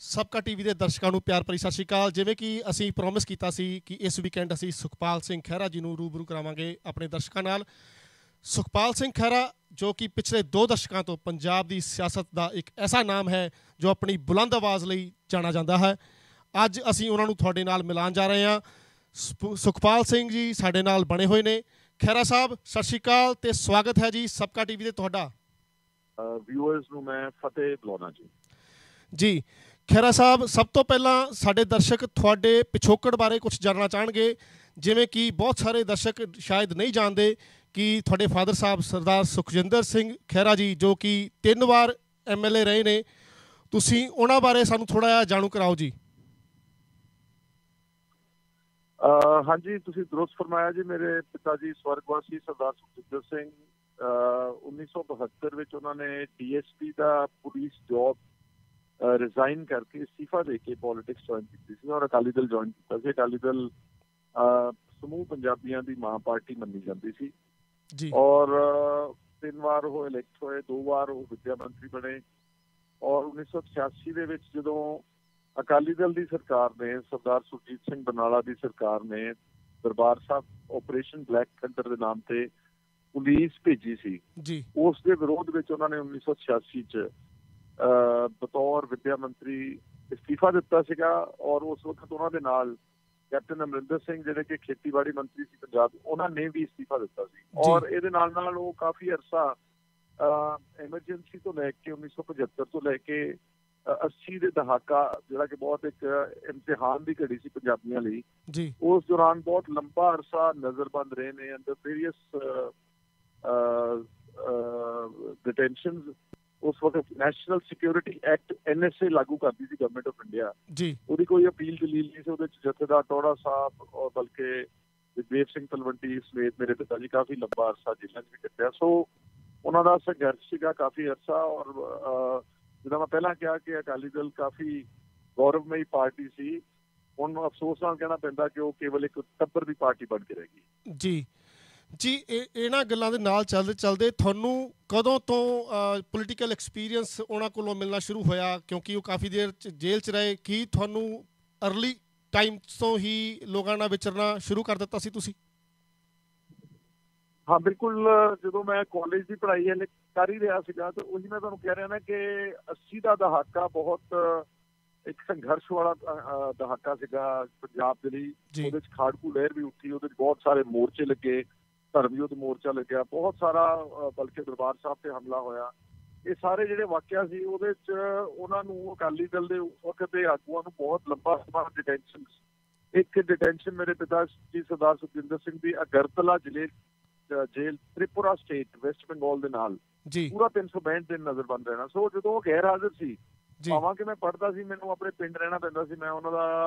सबका टीवी ਦੇ ਦਰਸ਼ਕਾਂ ਨੂੰ ਪਿਆਰ ਭਰੀ ਸਤਿ ਸ਼੍ਰੀ ਅਕਾਲ। ਜਿਵੇਂ ਕਿ ਅਸੀਂ ਪ੍ਰੋਮਿਸ ਕੀਤਾ ਸੀ ਕਿ ਇਸ ਵੀਕਐਂਡ ਅਸੀਂ ਸੁਖਪਾਲ ਸਿੰਘ ਖਹਿਰਾ ਜੀ ਨੂੰ ਰੂਬਰੂ ਕਰਾਵਾਂਗੇ ਆਪਣੇ ਦਰਸ਼ਕਾਂ ਨਾਲ। ਸੁਖਪਾਲ ਸਿੰਘ ਖਹਿਰਾ ਜੋ ਕਿ ਪਿਛਲੇ 2 ਦਸ਼ਕਾਂ ਤੋਂ ਪੰਜਾਬ ਦੀ ਸਿਆਸਤ ਦਾ ਇੱਕ ਐਸਾ ਨਾਮ ਹੈ ਜੋ ਆਪਣੀ ਬੁਲੰਦ ਆਵਾਜ਼ ਲਈ ਜਾਣਾ ਜਾਂਦਾ ਹੈ। ਅੱਜ ਅਸੀਂ ਉਹਨਾਂ ਨੂੰ ਤੁਹਾਡੇ ਨਾਲ ਮਿਲਾਉਣ ਜਾ ਰਹੇ ਹਾਂ। ਸੁਖਪਾਲ ਸਿੰਘ ਜੀ ਸਾਡੇ ਨਾਲ ਬਣੇ ਹੋਏ ਨੇ। ਖਹਿਰਾ ਸਾਹਿਬ ਸਤਿ ਸ਼੍ਰੀ ਅਕਾਲ ਤੇ ਸਵਾਗਤ ਹੈ ਜੀ ਸਬਕਾ ਟੀਵੀ ਤੇ ਤੁਹਾਡਾ। ਵਿਊਅਰਸ ਨੂੰ ਮੈਂ ਫਤਿਹ ਬੁਲਾਉਣਾ ਜੀ। ਖਹਿਰਾ ਸਾਹਿਬ, ਸਭ ਤੋਂ ਪਹਿਲਾਂ ਸਾਡੇ ਦਰਸ਼ਕ ਤੁਹਾਡੇ ਪਿਛੋਕੜ ਬਾਰੇ ਕੁਝ ਜਾਣਨਾ ਚਾਹਣਗੇ। ਜਿਵੇਂ ਕਿ ਬਹੁਤ ਸਾਰੇ ਦਰਸ਼ਕ ਸ਼ਾਇਦ ਨਹੀਂ ਜਾਣਦੇ ਕਿ ਤੁਹਾਡੇ ਫਾਦਰ ਸਾਹਿਬ ਸਰਦਾਰ ਸੁਖਜਿੰਦਰ ਸਿੰਘ ਖਹਿਰਾ ਜੀ ਜੋ ਕਿ 3 ਵਾਰ MLA ਰਹੇ ਨੇ, ਤੁਸੀਂ ਉਹਨਾਂ ਬਾਰੇ ਸਾਨੂੰ ਥੋੜ੍ਹਾ ਜਿਹਾ ਜਾਣੂ ਕਰਾਓ ਜੀ। ਹਾਂਜੀ, ਤੁਸੀਂ ਦਰੁਸਤ ਫਰਮਾਇਆ ਜੀ। ਮੇਰੇ ਪਿਤਾ ਜੀ ਸਵਰਗਵਾਸੀ ਸਰਦਾਰ ਸੁਖਜਿੰਦਰ ਸਿੰਘ 1972 ਵਿੱਚ ਉਹਨਾਂ ਨੇ DSP ਦਾ ਪੁਲਿਸ ਜੋਬ ਰਿਜ਼ਾਈਨ ਕਰਕੇ ਅਸਤੀਫਾ ਦੇ ਕੇ ਪੋਲੀਟਿਕਸ ਜੁਆਇਨ ਕੀਤੀ ਸੀ ਔਰ ਅਕਾਲੀ ਦਲ ਜੁਆਇਨ ਕੀਤਾ ਸੀ। ਅਕਾਲੀ ਦਲ ਸਮੂਹ ਪੰਜਾਬੀਆਂ ਦੀ ਮਾਂ ਪਾਰਟੀ ਮੰਨੀ ਜਾਂਦੀ ਸੀ ਜੀ। ਔਰ 3 ਵਾਰ ਉਹ ਇਲੈਕਟ ਹੋਏ, 2 ਵਾਰ ਉਹ ਵਿੱਦਿਆ ਮੰਤਰੀ ਬਣੇ। ਔਰ 1986 ਦੇ ਵਿੱਚ ਜਦੋਂ ਅਕਾਲੀ ਦਲ ਦੀ ਸਰਕਾਰ ਨੇ, ਸਰਦਾਰ ਸੁਰਜੀਤ ਸਿੰਘ ਬਰਨਾਲਾ ਦੀ ਸਰਕਾਰ ਨੇ Darbar Sahib Operation Black Thunder ਦੇ ਨਾਮ ਤੇ ਪੁਲਿਸ ਭੇਜੀ ਸੀ ਜੀ, ਉਸ ਦੇ ਵਿਰੋਧ ਵਿੱਚ ਉਹਨਾਂ ਨੇ 1986 ਚ ਬਤੌਰ ਵਿੱਦਿਆ ਮੰਤਰੀ ਅਸਤੀਫਾ ਦਿੱਤਾ ਸੀਗਾ। ਔਰ ਉਸ ਵਕਤ ਉਹਨਾਂ ਦੇ ਨਾਲ ਕੈਪਟਨ ਅਮਰਿੰਦਰ ਸਿੰਘ ਜਿਹੜੇ ਕਿ ਖੇਤੀਬਾੜੀ ਮੰਤਰੀ ਸੀ ਪੰਜਾਬ, ਉਹਨਾਂ ਨੇ ਵੀ ਅਸਤੀਫਾ ਦਿੱਤਾ ਸੀ। ਔਰ ਇਹਦੇ ਨਾਲ ਉਹ ਕਾਫੀ ਅਰਸਾ ਐਮਰਜੈਂਸੀ ਤੋਂ ਲੈ ਕੇ 1975 ਤੋਂ ਲੈ ਕੇ 80 ਦੇ ਦਹਾਕਾ, ਜਿਹੜਾ ਕਿ ਬਹੁਤ ਇੱਕ ਇਮਤਿਹਾਨ ਦੀ ਘੜੀ ਸੀ ਪੰਜਾਬੀਆਂ ਲਈ, ਉਸ ਦੌਰਾਨ ਬਹੁਤ ਲੰਬਾ ਅਰਸਾ ਨਜ਼ਰਬੰਦ ਰਹੇ ਨੇ ਅੰਡਰ ਵੇਰੀਅਸ ਡਿਟੈਂਸ਼ਨਸ। ਉਸ ਵਕਤ ਨੈਸ਼ਨਲ ਸਿਕਿਉਰਿਟੀ ਐਕਟ NSA ਲਾਗੂ ਕਰਦੀ ਸੀ ਗਵਰਨਮੈਂਟ ਆਫ ਇੰਡੀਆ। ਉਹਦੀ ਕੋਈ ਅਪੀਲ ਦਲੀਲ ਨਹੀਂ ਸੀ। ਉਹਦੇ ਚ ਜਥੇਦਾਰ ਟੋੜਾ ਸਾਹਿਬ ਔਰ ਬਲਕਿ ਜਗਦੇਵ ਸਿੰਘ ਤਲਵੰਡੀ ਸਮੇਤ ਮੇਰੇ ਪਿਤਾ ਜੀ ਕਾਫੀ ਲੰਬਾ ਅਰਸਾ ਜੇਲ੍ਹਾਂ ਚ ਵੀ ਕੱਟਿਆ। ਸੋ ਉਹਨਾਂ ਦਾ ਸੰਘਰਸ਼ ਸੀਗਾ ਕਾਫੀ ਅਰਸਾ। ਔਰ ਜਿੱਦਾਂ ਮੈਂ ਪਹਿਲਾਂ ਕਿਹਾ ਕਿ ਅਕਾਲੀ ਦਲ ਕਾਫੀ ਗੌਰਵਮਈ ਪਾਰਟੀ ਸੀ, ਹੁਣ ਅਫਸੋਸ ਨਾਲ ਕਹਿਣਾ ਪੈਂਦਾ ਕਿ ਉਹ ਕੇਵਲ ਇੱਕ ਟੱਬਰ ਦੀ ਪਾਰਟੀ ਬਣ ਕੇ ਰਹਿ ਗਈ ਜੀ। ਜੀ, ਇਹਨਾਂ ਗੱਲਾਂ ਦੇ ਨਾਲ ਚੱਲਦੇ ਤੁਹਾਨੂੰ ਕਦੋਂ ਤੋਂ ਪੋਲੀਟੀਕਲ ਐਕਸਪੀਰੀਅੰਸ ਉਹਨਾਂ ਕੋਲੋਂ ਮਿਲਣਾ ਸ਼ੁਰੂ ਹੋਇਆ? ਕਿਉਂਕਿ ਉਹ ਕਾਫੀ ਦੇਰ ਜੇਲ੍ਹ 'ਚ ਰਹੇ। ਕੀ ਤੁਹਾਨੂੰ ਅਰਲੀ ਟਾਈਮ ਤੋਂ ਹੀ ਲੋਕਾਂ ਨਾਲ ਵਿਚਰਨਾ ਸ਼ੁਰੂ ਕਰ ਦਿੱਤਾ ਸੀ ਤੁਸੀਂ? ਹਾਂ ਬਿਲਕੁਲ। ਜਦੋਂ ਮੈਂ ਕਾਲਜ ਦੀ ਪੜ੍ਹਾਈ ਹਲੇ ਕਰ ਹੀ ਰਿਹਾ ਸੀਗਾ ਤਾਂ ਉਹੀ ਮੈਂ ਤੁਹਾਨੂੰ ਕਹਿ ਰਿਹਾ ਨਾ ਕਿ 80 ਦਾ ਦਹਾਕਾ ਬਹੁਤ ਇੱਕ ਸੰਘਰਸ਼ ਵਾਲਾ ਦਹਾਕਾ ਸੀਗਾ ਪੰਜਾਬ ਦੇ ਲਈ। ਉਹਦੇ 'ਚ ਖਾੜਕੂ ਲਹਿਰ ਵੀ ਉੱਠੀ, ਉਹਦੇ 'ਚ ਬਹੁਤ ਸਾਰੇ ਮੋਰਚੇ ਲੱਗੇ, ਧਰਮ ਯੁੱਧ ਮੋਰਚਾ ਲੱਗਿਆ, ਬਹੁਤ ਸਾਰਾ ਬਲਕਿ ਦਰਬਾਰ ਸਾਹਿਬ ਤੇ ਹਮਲਾ ਹੋਇਆ। ਇਹ ਸਾਰੇ ਜਿਹੜੇ ਵਾਕਿਆ ਸੀ ਉਹਦੇ 'ਚ ਉਹਨਾਂ ਨੂੰ ਅਕਾਲੀ ਦਲ ਦੇ ਉਸ ਵਕਤ ਦੇ ਆਗੂਆਂ ਨੂੰ ਬਹੁਤ ਲੰਬਾ ਸਮਾਂ ਡਿਟੈਂਸ਼ਨ, ਇੱਕ ਡਿਟੈਂਸ਼ਨ ਮੇਰੇ ਪਿਤਾ ਜੀ ਸਰਦਾਰ ਸੁਖਜਿੰਦਰ ਸਿੰਘ ਦੀ Agartala jail Tripura state West Bengal ਦੇ ਨਾਲ ਪੂਰਾ 362 ਦਿਨ ਨਜ਼ਰਬੰਦ ਰਹਿਣਾ। ਸੋ ਜਦੋਂ ਉਹ ਗੈਰ ਹਾਜ਼ਰ ਸੀ, ਭਾਵਾਂ ਕਿ ਮੈਂ ਪੜ੍ਹਦਾ ਸੀ, ਮੈਨੂੰ ਆਪਣੇ ਪਿੰਡ ਰਹਿਣਾ ਪੈਂਦਾ ਸੀ, ਮੈਂ ਉਹਨਾਂ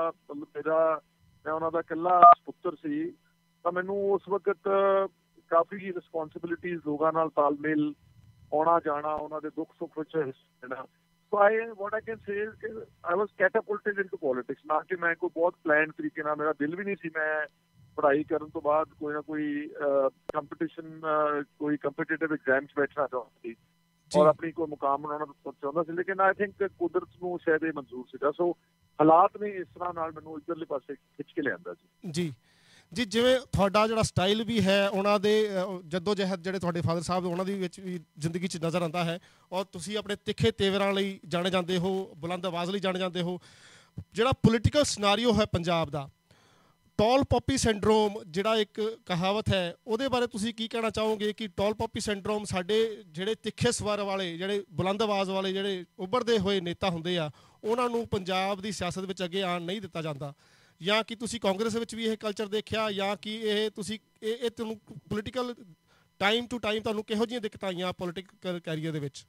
ਦਾ ਇਕੱਲਾ ਪੁੱਤਰ ਸੀ, ਤਾਂ ਮੈਨੂੰ ਉਸ ਵਕਤ ਕਾਫੀ ਰਿਸਪੋਂਸਿਬਿਲਿਟੀਜ਼, ਲੋਕਾਂ ਨਾਲ ਤਾਲਮੇਲ, ਆਉਣਾ ਜਾਣਾ, ਉਹਨਾਂ ਦੇ ਦੁੱਖ ਸੁੱਖ ਵਿੱਚ ਹਿੱਸਾ ਲੈਣਾ। ਸੋ what I can say is ਕਿ I was catapulted into politics। ਨਾ ਕਿ ਮੈਂ ਕੋਈ ਬਹੁਤ ਪਲਾਨ ਤਰੀਕੇ ਨਾਲ, ਮੇਰਾ ਦਿਲ ਵੀ ਨਹੀਂ ਸੀ ਮੈਂ ਪੜ੍ਹਾਈ ਕਰਨ ਤੋਂ ਬਾਅਦ ਕੋਈ ਨਾ ਕੋਈ ਕੰਪੀਟੀਸ਼ਨ, ਕੋਈ ਕੰਪੀਟੀਟਿਵ ਐਗਜ਼ਾਮ 'ਚ ਬੈਠਣਾ ਚਾਹੁੰਦਾ ਸੀ ਔਰ ਆਪਣੀ ਕੋਈ ਮੁਕਾਮ ਬਣਾਉਣਾ ਚਾਹੁੰਦਾ ਸੀ। ਲੇਕਿਨ ਆਈ ਥਿੰਕ ਕੁਦਰਤ ਨੂੰ ਸ਼ਾਇਦ ਇਹ ਮਨਜ਼ੂਰ ਸੀਗਾ। ਸੋ ਹਾਲਾਤ ਨੇ ਇਸ ਤਰ੍ਹਾਂ ਨਾਲ ਮੈਨੂੰ ਇੱਧਰਲੇ ਪਾਸੇ ਖਿੱਚ ਕੇ ਲਿਆਂਦਾ ਜੀ। ਜੀ, ਜਿਵੇਂ ਤੁਹਾਡਾ ਜਿਹੜਾ ਸਟਾਈਲ ਵੀ ਹੈ, ਉਹਨਾਂ ਦੇ ਜੱਦੋ ਜਹਿਦ ਜਿਹੜੇ ਤੁਹਾਡੇ ਫਾਦਰ ਸਾਹਿਬ ਉਹਨਾਂ ਦੀ ਵਿੱਚ ਵੀ ਜ਼ਿੰਦਗੀ 'ਚ ਨਜ਼ਰ ਆਉਂਦਾ ਹੈ। ਔਰ ਤੁਸੀਂ ਆਪਣੇ ਤਿੱਖੇ ਤੇਵਰਾਂ ਲਈ ਜਾਣੇ ਜਾਂਦੇ ਹੋ, ਬੁਲੰਦ ਆਵਾਜ਼ ਲਈ ਜਾਣੇ ਜਾਂਦੇ ਹੋ। ਜਿਹੜਾ ਪੋਲੀਟੀਕਲ ਸਿਨਾਰੀਓ ਹੈ ਪੰਜਾਬ ਦਾ, ਟੌਲ ਪੋਪੀ ਸਿੰਡਰੋਮ ਜਿਹੜਾ ਇੱਕ ਕਹਾਵਤ ਹੈ, ਉਹਦੇ ਬਾਰੇ ਤੁਸੀਂ ਕੀ ਕਹਿਣਾ ਚਾਹੋਗੇ ਕਿ ਟੌਲ ਪੋਪੀ ਸਿੰਡਰੋਮ ਸਾਡੇ ਜਿਹੜੇ ਤਿੱਖੇ ਸਵਰ ਵਾਲੇ, ਜਿਹੜੇ ਬੁਲੰਦ ਆਵਾਜ਼ ਵਾਲੇ, ਜਿਹੜੇ ਉੱਭਰਦੇ ਹੋਏ ਨੇਤਾ ਹੁੰਦੇ ਆ, ਉਹਨਾਂ ਨੂੰ ਪੰਜਾਬ ਦੀ ਸਿਆਸਤ ਵਿੱਚ ਅੱਗੇ ਆਉਣ ਨਹੀਂ ਦਿੱਤਾ ਜਾਂਦਾ? ਜਾਂ ਕਿ ਤੁਸੀਂ ਕਾਂਗਰਸ ਵਿੱਚ ਵੀ ਇਹ ਕਲਚਰ ਦੇਖਿਆ, ਜਾਂ ਕਿ ਇਹ ਤੁਸੀਂ ਇਹ ਤੁਹਾਨੂੰ ਪੋਲੀਟੀਕਲ ਟਾਈਮ ਟੂ ਟਾਈਮ ਤੁਹਾਨੂੰ ਕਿਹੋ ਜਿਹੀਆਂ ਦਿੱਕਤਾਂ ਆਈਆਂ ਪੋਲੀਟੀਕਲ ਕੈਰੀਅਰ ਦੇ ਵਿੱਚ?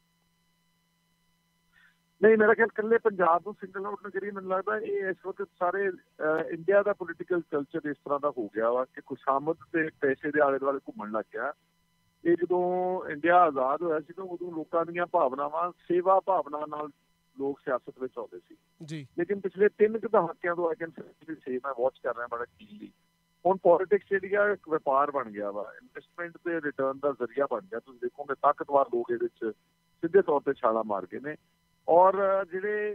ਨਹੀਂ, ਮੇਰਾ ਖਿਆਲ ਇਕੱਲੇ ਪੰਜਾਬ ਨੂੰ ਸਿੰਗਲ ਆਊਟ ਨਾ ਕਰੀਏ। ਮੈਨੂੰ ਲੱਗਦਾ ਇਹ ਇਸ ਵਕਤ ਸਾਰੇ ਇੰਡੀਆ ਦਾ ਪੋਲੀਟੀਕਲ ਕਲਚਰ ਇਸ ਤਰ੍ਹਾਂ ਦਾ ਹੋ ਗਿਆ ਵਾ ਕਿ ਖੁਸ਼ਾਮਦ ਤੇ ਪੈਸੇ ਦੇ ਆਲੇ ਦੁਆਲੇ ਘੁੰਮਣ ਲੱਗ ਗਿਆ। ਇਹ ਜਦੋਂ ਇੰਡੀਆ ਆਜ਼ਾਦ ਹੋਇਆ ਸੀ ਤਾਂ ਉਦੋਂ ਲੋਕਾਂ ਦੀਆਂ ਭਾਵਨਾਵਾਂ, ਸੇਵਾ ਭਾਵਨਾ ਨਾਲ ਲੋਕ ਸਿਆਸਤ ਵਿੱਚ ਆਉਂਦੇ ਸੀ। ਲੇਕਿਨ ਪਿਛਲੇ 3 ਦਹਾਕਿਆਂ ਤੋਂ ਮੈਂ ਵਾਚ ਕਰ ਰਿਹਾ ਬੜਾ ਕੀਲੀ, ਹੁਣ ਪੋਲੀਟਿਕਸ ਜਿਹੜੀ ਆ ਇੱਕ ਵਪਾਰ ਬਣ ਗਿਆ ਵਾ, ਇਨਵੈਸਟਮੈਂਟ ਤੇ ਰਿਟਰਨ ਦਾ ਜ਼ਰੀਆ ਬਣ ਗਿਆ। ਤੁਸੀਂ ਦੇਖੋਗੇ ਤਾਕਤਵਰ ਲੋਕ ਇਹਦੇ 'ਚ ਸਿੱਧੇ ਤੌਰ ਤੇ ਛਾਲਾਂ ਮਾਰ ਗਏ ਨੇ। ਔਰ ਜਿਹੜੇ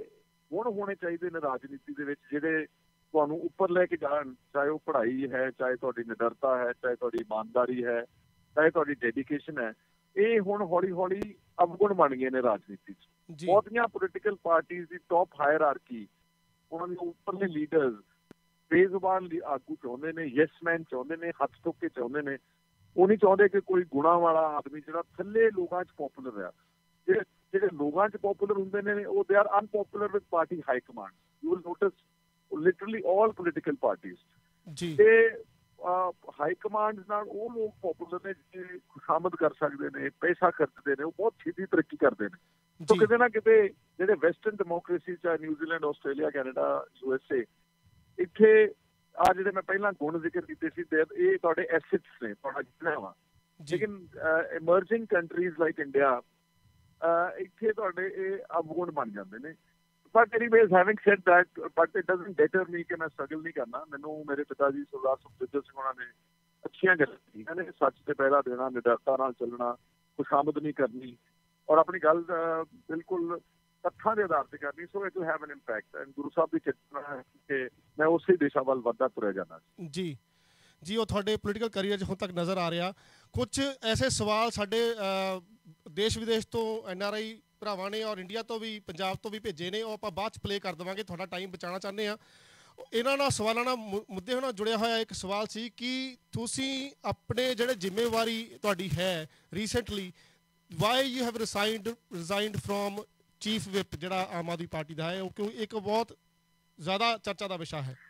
ਗੁਣ ਹੋਣੇ ਚਾਹੀਦੇ ਨੇ ਰਾਜਨੀਤੀ ਦੇ ਵਿੱਚ ਜਿਹੜੇ ਤੁਹਾਨੂੰ ਉੱਪਰ ਲੈ ਕੇ ਜਾਣ, ਚਾਹੇ ਉਹ ਪੜ੍ਹਾਈ ਹੈ, ਚਾਹੇ ਤੁਹਾਡੀ ਨਿਡਰਤਾ ਹੈ, ਚਾਹੇ ਤੁਹਾਡੀ ਇਮਾਨਦਾਰੀ ਹੈ, ਚਾਹੇ ਤੁਹਾਡੀ ਡੈਡੀਕੇਸ਼ਨ ਹੈ। ਇਹ ਹੁਣ ਹੌਲੀ ਹੌਲੀ ਅਵਗੁਣ ਬਣ ਗਏ ਨੇ ਰਾਜਨੀਤੀ 'ਚ। ਬਹੁਤੀਆਂ ਪੋਲੀਟੀਕਲ ਪਾਰਟੀਆਂ ਦੀ ਟੌਪ ਹਾਇਰਾਰਕੀ, ਉਹਨਾਂ ਦੇ ਉੱਪਰਲੇ ਲੀਡਰਸ ਬੇਜ਼ੁਬਾਨ ਆਗੂ ਚਾਹੁੰਦੇ ਨੇ, ਯੈਸਮੈਨ ਚਾਹੁੰਦੇ ਨੇ, ਹੱਥ ਟੋਕੇ ਚਾਹੁੰਦੇ ਨੇ। ਉਹ ਨਹੀਂ ਚਾਹੁੰਦੇ ਕਿ ਕੋਈ ਗੁਣਾ ਵਾਲਾ ਆਦਮੀ ਜਿਹੜਾ ਥੱਲੇ ਲੋਕਾਂ 'ਚ ਪੋਪੂਲਰ ਆ। ਜਿਹੜੇ ਲੋਕਾਂ 'ਚ ਪੋਪੂਲਰ ਹੁੰਦੇ ਨੇ ਉਹ they are unpopular with party high command. You will notice literally all political parties ਤੇ ਹਾਈ ਕਮਾਂਡ ਨਾਲ ਉਹ ਲੋਕ ਪੋਪੂਲਰ ਨੇ ਜਿਹੜੇ ਖੁਸ਼ਾਮਦ ਕਰ ਸਕਦੇ ਨੇ, ਪੈਸਾ ਖਰਚਦੇ ਨੇ, ਉਹ ਬਹੁਤ ਛੇਤੀ ਤਰੱਕੀ ਕਰਦੇ ਨੇ। ਸੋ ਕਿਤੇ ਨਾ ਕਿਤੇ ਜਿਹੜੇ ਵੈਸਟਰਨ ਡੈਮੋਕ੍ਰੇਸੀ, ਚਾਹੇ ਨਿਊਜ਼ੀਲੈਂਡ, ਆਸਟ੍ਰੇਲੀਆ, ਕੈਨੇਡਾ, USA, ਇੱਥੇ ਆ ਜਿਹੜੇ ਮੈਂ ਪਹਿਲਾਂ ਗੁਣ ਜ਼ਿਕਰ ਕੀਤੇ ਸੀ, ਇਹ ਤੁਹਾਡੇ ਐਸੈਟਸ ਨੇ, ਤੁਹਾਡਾ ਜਿੰਨਾ ਵਾ। ਲੇਕਿਨ ਇਮਰਜਿੰਗ ਕੰਟਰੀਜ਼ ਲਾਈਕ ਇੰਡੀਆ, ਇੱਥੇ ਤੁਹਾਡੇ ਇਹ ਅਵਗੁਣ ਬਣ ਜਾਂਦੇ ਨੇ। But anyways, having said that, but it doesn't deter me ਕਿ ਮੈਂ ਸਟਰਗਲ ਨਹੀਂ ਕਰਨਾ। ਮੈਨੂੰ ਮੇਰੇ ਪਿਤਾ ਜੀ ਸਰਦਾਰ ਸੁਖਪਾਲ ਸਿੰਘ ਉਹਨਾਂ ਨੇ ਅੱਛੀਆਂ ਗੱਲਾਂ ਕੀਤੀਆਂ ਨੇ, ਸੱਚ ਤੇ ਪਹਿਰਾ ਦੇਣਾ, ਨਿਡਰਤਾ ਨਾਲ ਚੱਲਣਾ, ਖੁਸ਼ਾਮਦ ਨਹੀਂ ਕਰਨੀ, ਔਰ ਆਪਣੀ ਗੱਲ ਬਿਲਕੁਲ ਤੱਥਾਂ ਦੇ ਆਧਾਰ ਤੇ ਕਰਨੀ। So it will have an impact. And Guru Sahib ਦੀ ਕਿਰਪਾ ਹੈ ਕਿ ਮੈਂ ਉਸੇ ਦਿਸ਼ਾ ਵੱਲ ਵੱਧਦਾ ਤੁਰਿਆ ਜਾਣਾ। ਜੀ ਉਹ ਤੁਹਾਡੇ ਪੋਲੀਟੀਕਲ ਕਰੀਅਰ 'ਚ ਹੁਣ ਤੱਕ ਨਜ਼ਰ ਆ ਰਿਹਾ। ਕੁਝ ਐਸੇ ਸਵਾਲ ਸਾਡੇ ਦੇਸ਼ ਵਿਦੇਸ਼ ਤੋਂ NRI ਭਰਾਵਾਂ ਨੇ ਔਰ ਇੰਡੀਆ ਤੋਂ ਵੀ, ਪੰਜਾਬ ਤੋਂ ਵੀ ਭੇਜੇ ਨੇ, ਉਹ ਆਪਾਂ ਬਾਅਦ 'ਚ ਪਲੇ ਕਰ ਦੇਵਾਂਗੇ, ਤੁਹਾਡਾ ਟਾਈਮ ਬਚਾਉਣਾ ਚਾਹੁੰਦੇ ਹਾਂ। ਇਹਨਾਂ ਨਾਲ ਸਵਾਲਾਂ ਨਾਲ ਮੁੱਦੇ ਨਾਲ ਜੁੜਿਆ ਹੋਇਆ ਇੱਕ ਸਵਾਲ ਸੀ ਕਿ ਤੁਸੀਂ ਆਪਣੇ ਜਿਹੜੇ ਜ਼ਿੰਮੇਵਾਰੀ ਤੁਹਾਡੀ ਹੈ recently, why you have resigned from chief whip ਜਿਹੜਾ ਆਮ ਆਦਮੀ ਪਾਰਟੀ ਦਾ ਹੈ, ਉਹ ਕਿਉਂ ਇੱਕ ਬਹੁਤ ਜ਼ਿਆਦਾ ਚਰਚਾ ਦਾ ਵਿਸ਼ਾ ਹੈ।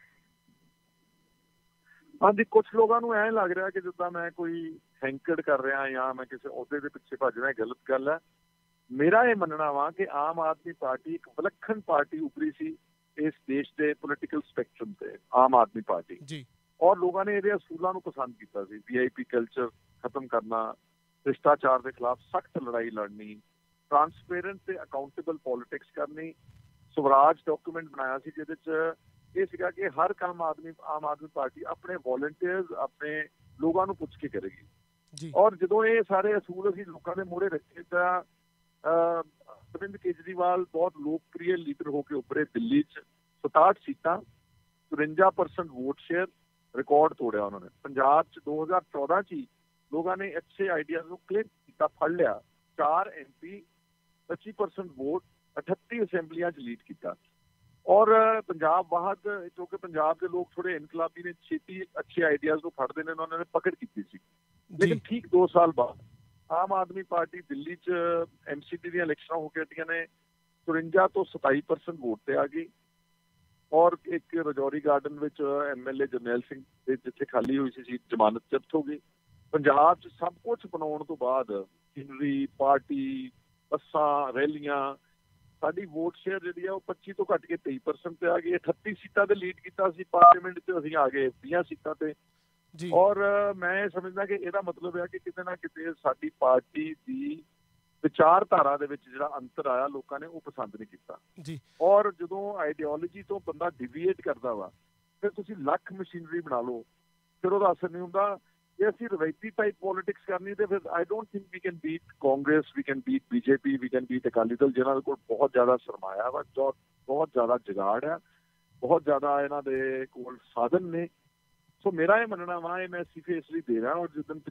ਹਾਂਜੀ, ਕੁਛ ਲੋਕਾਂ ਨੂੰ ਐਂ ਲੱਗ ਰਿਹਾ ਕਿ ਜਿੱਦਾਂ ਮੈਂ ਕੋਈ ਹੈਂਕੜ ਕਰ ਰਿਹਾ ਜਾਂ ਮੈਂ ਕਿਸੇ ਅਹੁਦੇ ਦੇ ਪਿੱਛੇ ਭੱਜ ਰਿਹਾ। ਗਲਤ ਗੱਲ ਹੈ। ਮੇਰਾ ਇਹ ਮੰਨਣਾ ਵਾ ਕਿ ਆਮ ਆਦਮੀ ਪਾਰਟੀ ਇੱਕ ਵਿਲੱਖਣ ਪਾਰਟੀ ਉੱਭਰੀ ਸੀ ਇਸ ਦੇਸ਼ ਦੇ ਪੋਲੀਟੀਕਲ ਸਪੈਕਟਰਮ ਤੇ, ਆਮ ਆਦਮੀ ਪਾਰਟੀ ਜੀ, ਔਰ ਲੋਕਾਂ ਨੇ ਇਹਦੇ ਅਸੂਲਾਂ ਨੂੰ ਪਸੰਦ ਕੀਤਾ ਸੀ। VIP ਕਲਚਰ ਖਤਮ ਕਰਨਾ, ਭ੍ਰਿਸ਼ਟਾਚਾਰ ਦੇ ਖਿਲਾਫ ਸਖਤ ਲੜਾਈ ਲੜਨੀ, ਟਰਾਂਸਪੇਰੈਂਟ ਤੇ ਅਕਾਊਂਟੇਬਲ ਪੋਲੀਟਿਕਸ ਕਰਨੀ। ਸਵਰਾਜ ਡਾਕੂਮੈਂਟ ਬਣਾਇਆ ਸੀ ਜਿਹਦੇ 'ਚ ਇਹ ਸੀਗਾ ਕਿ ਹਰ ਕੰਮ ਆਮ ਆਦਮੀ ਪਾਰਟੀ ਆਪਣੇ ਵੋਲੰਟੀਅਰਸ, ਆਪਣੇ ਲੋਕਾਂ ਨੂੰ ਪੁੱਛ ਕੇ ਕਰੇਗੀ। ਔਰ ਜਦੋਂ ਇਹ ਸਾਰੇ ਅਸੂਲ ਅਸੀਂ ਲੋਕਾਂ ਦੇ ਮੂਹਰੇ ਰੱਖੇ ਤਾਂ ਅਰਵਿੰਦ ਕੇਜਰੀਵਾਲ ਬਹੁਤ ਲੋਕਪ੍ਰਿਯ ਲੀਡਰ ਹੋ ਕੇ ਉੱਭਰੇ। ਦਿੱਲੀ 'ਚ 67 ਸੀਟਾਂ, 53% ਵੋਟ ਸ਼ੇਅਰ, ਰਿਕਾਰਡ ਤੋੜਿਆ ਉਹਨਾਂ ਨੇ। ਪੰਜਾਬ 'ਚ 2014 'ਚ ਹੀ ਲੋਕਾਂ ਨੇ ਅੱਛੇ ਆਈਡੀਆਜ਼ ਨੂੰ ਕਲਿੱਕ ਕੀਤਾ, ਫੜ ਲਿਆ। 4 MP, 25% ਵੋਟ, 38 ਅਸੈਂਬਲੀਆਂ 'ਚ ਲੀਡ ਕੀਤਾ। ਔਰ ਪੰਜਾਬ ਬਾਅਦ, ਕਿਉਂਕਿ ਪੰਜਾਬ ਦੇ ਲੋਕ ਥੋੜੇ ਇਨਕਲਾਬੀ ਨੇ, ਛੇਤੀ ਅੱਛੇ ਆਈਡੀਆਜ਼ ਨੂੰ ਫੜਦੇ ਨੇ, ਉਹਨਾਂ ਨੇ ਪਕੜ ਕੀਤੀ ਸੀ। ਲੇਕਿਨ ਠੀਕ 2 ਸਾਲ ਬਾਅਦ ਆਮ ਆਦਮੀ ਪਾਰਟੀ ਦਿੱਲੀ 'ਚ MCD ਦੀਆਂ ਇਲੈਕਸ਼ਨਾਂ ਹੋ ਕੇ ਹਟੀਆਂ ਨੇ, 53 ਤੋਂ 27% ਵੋਟ ਤੇ ਆ ਗਈ। ਔਰ ਇੱਕ ਰਜੌਰੀ ਗਾਰਡਨ ਵਿੱਚ MLA ਜਰਨੈਲ ਸਿੰਘ ਦੇ ਜਿੱਥੇ ਖਾਲੀ ਹੋਈ ਸੀ ਸੀਟ, ਜ਼ਮਾਨਤ ਜ਼ਬਤ ਹੋ ਗਈ। ਪੰਜਾਬ 'ਚ ਸਭ ਕੁਝ ਬਣਾਉਣ ਤੋਂ ਬਾਅਦ ਮਸ਼ੀਨਰੀ, ਪਾਰਟੀ, ਬੱਸਾਂ, ਰੈਲੀਆਂ, ਸਾਡੀ ਵੋਟ ਸ਼ੇਅਰ ਜਿਹੜੀ ਆ ਉਹ 25 ਤੋਂ ਘੱਟ ਕੇ 23% ਤੇ ਆ ਗਈ। 38 ਸੀਟਾਂ ਤੇ ਲੀਡ ਕੀਤਾ ਸੀ ਪਾਰਲੀਮੈਂਟ 'ਚ, ਅਸੀਂ ਆ ਗਏ 20 ਸੀਟਾਂ ਤੇ। ਔਰ ਮੈਂ ਸਮਝਦਾ ਕਿ ਇਹਦਾ ਮਤਲਬ ਹੈ ਕਿ ਕਿਤੇ ਨਾ ਕਿਤੇ ਸਾਡੀ ਪਾਰਟੀ ਦੀ ਵਿਚਾਰਧਾਰਾ ਦੇ ਵਿੱਚ ਜਿਹੜਾ ਅੰਤਰ ਆਇਆ, ਲੋਕਾਂ ਨੇ ਉਹ ਪਸੰਦ ਨਹੀਂ ਕੀਤਾ। ਔਰ ਜਦੋਂ ਆਈਡੀਓਲੋਜੀ ਤੋਂ ਬੰਦਾ ਡਿਵੀਏਟ ਕਰਦਾ ਵਾ, ਫਿਰ ਤੁਸੀਂ ਲੱਖ ਮਸ਼ੀਨਰੀ ਬਣਾ ਲਓ, ਫਿਰ ਉਹਦਾ ਅਸਰ ਨਹੀਂ ਹੁੰਦਾ। ਜੇ ਅਸੀਂ ਰਵਾਇਤੀ ਟਾਈਪ ਪੋਲੀਟਿਕਸ ਕਰਨੀ ਤੇ ਫਿਰ I don't think we can beat Congress, we can beat BJP, we can beat Akali Dal, ਜਿਨ੍ਹਾਂ ਕੋਲ ਬਹੁਤ ਜ਼ਿਆਦਾ ਸਰਮਾਇਆ ਵਾ, ਬਹੁਤ ਜ਼ਿਆਦਾ ਜੁਗਾੜ ਹੈ, ਬਹੁਤ ਜ਼ਿਆਦਾ ਇਹਨਾਂ ਦੇ ਕੋਲ ਸਾਧਨ ਨੇ। ਸੋ ਮੇਰਾ ਇਹ ਮੰਨਣਾ ਵਾ, ਇਹ ਮੈਂ ਸਿਰਫ ਇਸ ਲਈ ਦੇ ਰਿਹਾ। ਔਰ ਜਿਸ ਦਿਨ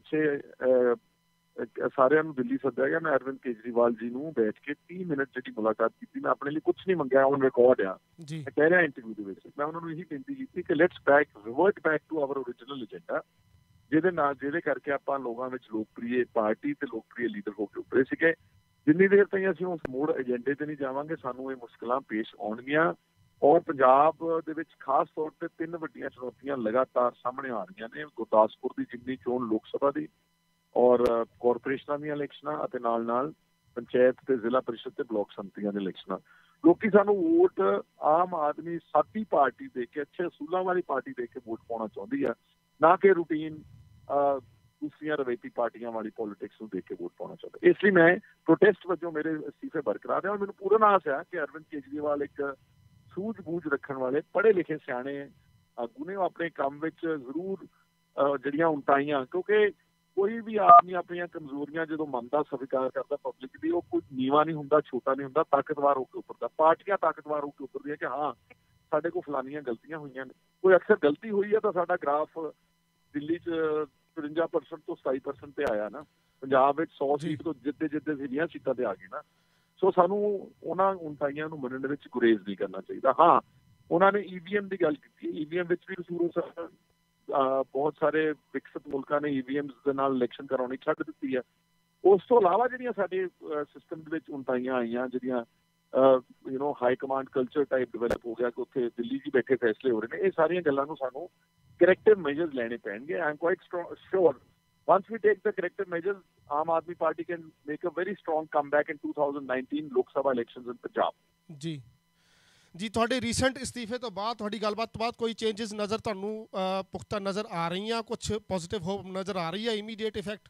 ਪਿੱਛੇ ਸਾਰਿਆਂ ਨੂੰ ਦਿੱਲੀ ਸੱਦਿਆ ਗਿਆ, ਮੈਂ ਅਰਵਿੰਦ ਕੇਜਰੀਵਾਲ ਜੀ ਨੂੰ ਬੈਠ ਕੇ 30 ਮਿੰਟ ਜਿਹੜੀ ਮੁਲਾਕਾਤ ਕੀਤੀ। ਮੈਂ ਆਪਣੇ ਲਈ ਕੁਛ ਨਹੀਂ ਮੰਗਿਆ, ਔਨ ਰਿਕਾਰਡ ਆ, ਮੈਂ ਕਹਿ ਰਿਹਾ ਇੰਟਰਵਿਊ ਦੇ ਵਿੱਚ, ਮੈਂ ਉਹਨਾਂ ਨੂੰ ਇਹੀ ਬੇਨਤੀ ਕੀਤੀ ਕਿ let's revert back to our original agenda, ਜਿਹਦੇ ਕਰਕੇ ਆਪਾਂ ਲੋਕਾਂ ਵਿੱਚ ਲੋਕਪ੍ਰਿਯ ਪਾਰਟੀ ਤੇ ਲੋਕਪ੍ਰਿਯ ਲੀਡਰ ਹੋ ਕੇ ਉੱਭਰੇ ਸੀਗੇ। ਜਿੰਨੀ ਦੇਰ ਤਾਈਂ ਅਸੀਂ ਉਸ ਮੋੜ ਏਜੰਡੇ ਤੇ ਨਹੀਂ ਜਾਵਾਂਗੇ, ਸਾਨੂੰ ਇਹ ਮੁਸ਼ਕਲਾਂ ਪੇਸ਼ ਆਉਣਗੀਆਂ। ਔਰ ਪੰਜਾਬ ਦੇ ਵਿੱਚ ਖਾਸ ਤੌਰ ਤੇ 3 ਵੱਡੀਆਂ ਚੁਣੌਤੀਆਂ ਲਗਾਤਾਰ ਸਾਹਮਣੇ ਆ ਰਹੀਆਂ ਨੇ। ਗੁਰਦਾਸਪੁਰ ਦੀ ਜਿਮਨੀ ਚੋਣ ਲੋਕ ਸਭਾ ਦੀ, ਔਰ ਕਾਰਪੋਰੇਸ਼ਨਾਂ ਦੀਆਂ ਇਲੈਕਸ਼ਨਾਂ, ਅਤੇ ਨਾਲ ਪੰਚਾਇਤ ਤੇ ਜ਼ਿਲ੍ਹਾ ਪਰਿਸ਼ਦ ਤੇ ਬਲਾਕ ਸੰਮਤੀਆਂ ਦੀਆਂ ਇਲੈਕਸ਼ਨਾਂ। ਲੋਕੀ ਸਾਨੂੰ ਵੋਟ ਆਮ ਆਦਮੀ ਸਾਡੀ ਪਾਰਟੀ ਦੇ ਕੇ, ਅੱਛੇ ਅਸੂਲਾਂ ਵਾਲੀ ਪਾਰਟੀ ਦੇ ਕੇ ਵੋਟ ਪਾਉਣਾ ਚਾਹੁੰਦੀ ਆ, ਨਾ ਕਿ ਰੂਟੀਨ ਦੂਸਰੀਆਂ ਰਵਾਇਤੀ ਪਾਰਟੀਆਂ ਵਾਲੀ ਪੋਲੀਟਿਕਸ ਨੂੰ ਦੇਖ ਕੇ ਵੋਟ ਪਾਉਣਾ ਚਾਹੁੰਦਾ। ਇਸ ਲਈ ਮੈਂ ਪ੍ਰੋਟੈਸਟ ਵਜੋਂ ਮੇਰੇ ਅਸਤੀਫੇ ਬਰਕਰਾਰ ਹੈ। ਔਰ ਮੈਨੂੰ ਪੂਰਨ ਆਸ ਹੈ ਕਿ ਅਰਵਿੰਦ ਕੇਜਰੀਵਾਲ ਇੱਕ ਸੂਝ-ਬੂਝ ਰੱਖਣ ਵਾਲੇ, ਪੜ੍ਹੇ ਲਿਖੇ ਸਿਆਣੇ ਆਗੂ ਨੇ। ਉਹ ਆਪਣੇ ਕੰਮ ਵਿੱਚ ਜ਼ਰੂਰ ਜਿਹੜੀਆਂ ਉਣਤਾਈਆਂ, ਕਿਉਂਕਿ ਕੋਈ ਵੀ ਆਦਮੀ ਆਪਣੀਆਂ ਕਮਜ਼ੋਰੀਆਂ ਜਦੋਂ ਮੰਨਦਾ, ਸਵੀਕਾਰ ਕਰਦਾ ਪਬਲਿਕ ਦੀ, ਉਹ ਕੋਈ ਨੀਵਾਂ ਨਹੀਂ ਹੁੰਦਾ, ਛੋਟਾ ਨਹੀਂ ਹੁੰਦਾ, ਤਾਕਤਵਰ ਹੋ ਕੇ ਉੱਪਰਦਾ। ਪਾਰਟੀਆਂ ਤਾਕਤਵਰ ਹੋ ਕੇ ਉੱਪਰਦੀਆਂ ਕਿ ਹਾਂ ਸਾਡੇ ਕੋਲ ਫਲਾਨੀਆਂ ਗਲਤੀਆਂ ਹੋਈਆਂ ਨੇ। ਕੋਈ ਅਕਸਰ ਗਲਤੀ ਹੋਈ ਹੈ ਤਾਂ ਸਾਡਾ ਗ੍ਰਾਫ ਦਿੱਲੀ 'ਚ 53% ਤੋਂ 27% ਤੇ ਆਇਆ ਨਾ। ਪੰਜਾਬ ਵਿੱਚ 100 ਸੀਟ ਤੋਂ ਜਿੱਤੇ ਸੀ 20 ਸੀਟਾਂ ਤੇ ਆ ਗਏ ਨਾ। ਸੋ ਸਾਨੂੰ ਉਹਨਾਂ ਉਣਤਾਈਆਂ ਨੂੰ ਮੰਨਣ ਦੇ ਵਿੱਚ ਗੁਰੇਜ਼ ਨਹੀਂ ਕਰਨਾ ਚਾਹੀਦਾ। ਹਾਂ, ਉਹਨਾਂ ਨੇ EVM ਦੀ ਗੱਲ ਕੀਤੀ। EVM ਵਿੱਚ ਵੀ ਕਸੂਰ ਹੋ ਸਕਦਾ। ਬਹੁਤ ਸਾਰੇ ਵਿਕਸਿਤ ਮੁਲਕਾਂ ਨੇ EVMs ਦੇ ਨਾਲ ਇਲੈਕਸ਼ਨ ਕਰਾਉਣੀ ਛੱਡ ਦਿੱਤੀ ਹੈ। ਉਸ ਤੋਂ ਇਲਾਵਾ ਜਿਹੜੀਆਂ ਸਾਡੇ ਸਿਸਟਮ ਦੇ ਵਿੱਚ ਉਣਤਾਈਆਂ ਆਈਆਂ, ਜਿਹੜੀਆਂ high command culture type develop ਹੋ ਗਿਆ ਕਿ ਉੱਥੇ ਦਿੱਲੀ 'ਚ ਬੈਠੇ ਫੈਸਲੇ ਹੋ ਰਹੇ ਨੇ, ਇਹ ਸਾਰੀਆਂ ਗੱਲਾਂ ਨੂੰ ਸਾਨੂੰ ਕਰੈਕਟਿਵ ਮੈਜਰਸ ਲੈਣੇ ਪੈਣਗੇ। I am quite sure once we take the corrective measures, Aam Aadmi Party can make a very strong comeback in 2019 Lok Sabha elections in Punjab. ਜੀ ਤੁਹਾਡੇ ਰੀਸੈਂਟ ਇਸਤੀਫੇ ਤੋਂ ਬਾਅਦ, ਤੁਹਾਡੀ ਗੱਲਬਾਤ ਤੋਂ ਬਾਅਦ ਕੋਈ ਚੇਂਜਸ ਨਜ਼ਰ ਤੁਹਾਨੂੰ ਪੁਖਤਾ ਨਜ਼ਰ ਆ ਰਹੀਆਂ? ਕੁਝ ਪੋਜ਼ਿਟਿਵ ਹੋਪ ਨਜ਼ਰ ਆ ਰਹੀ ਹੈ? ਇਮੀਡੀਏਟ ਇਫੈਕਟ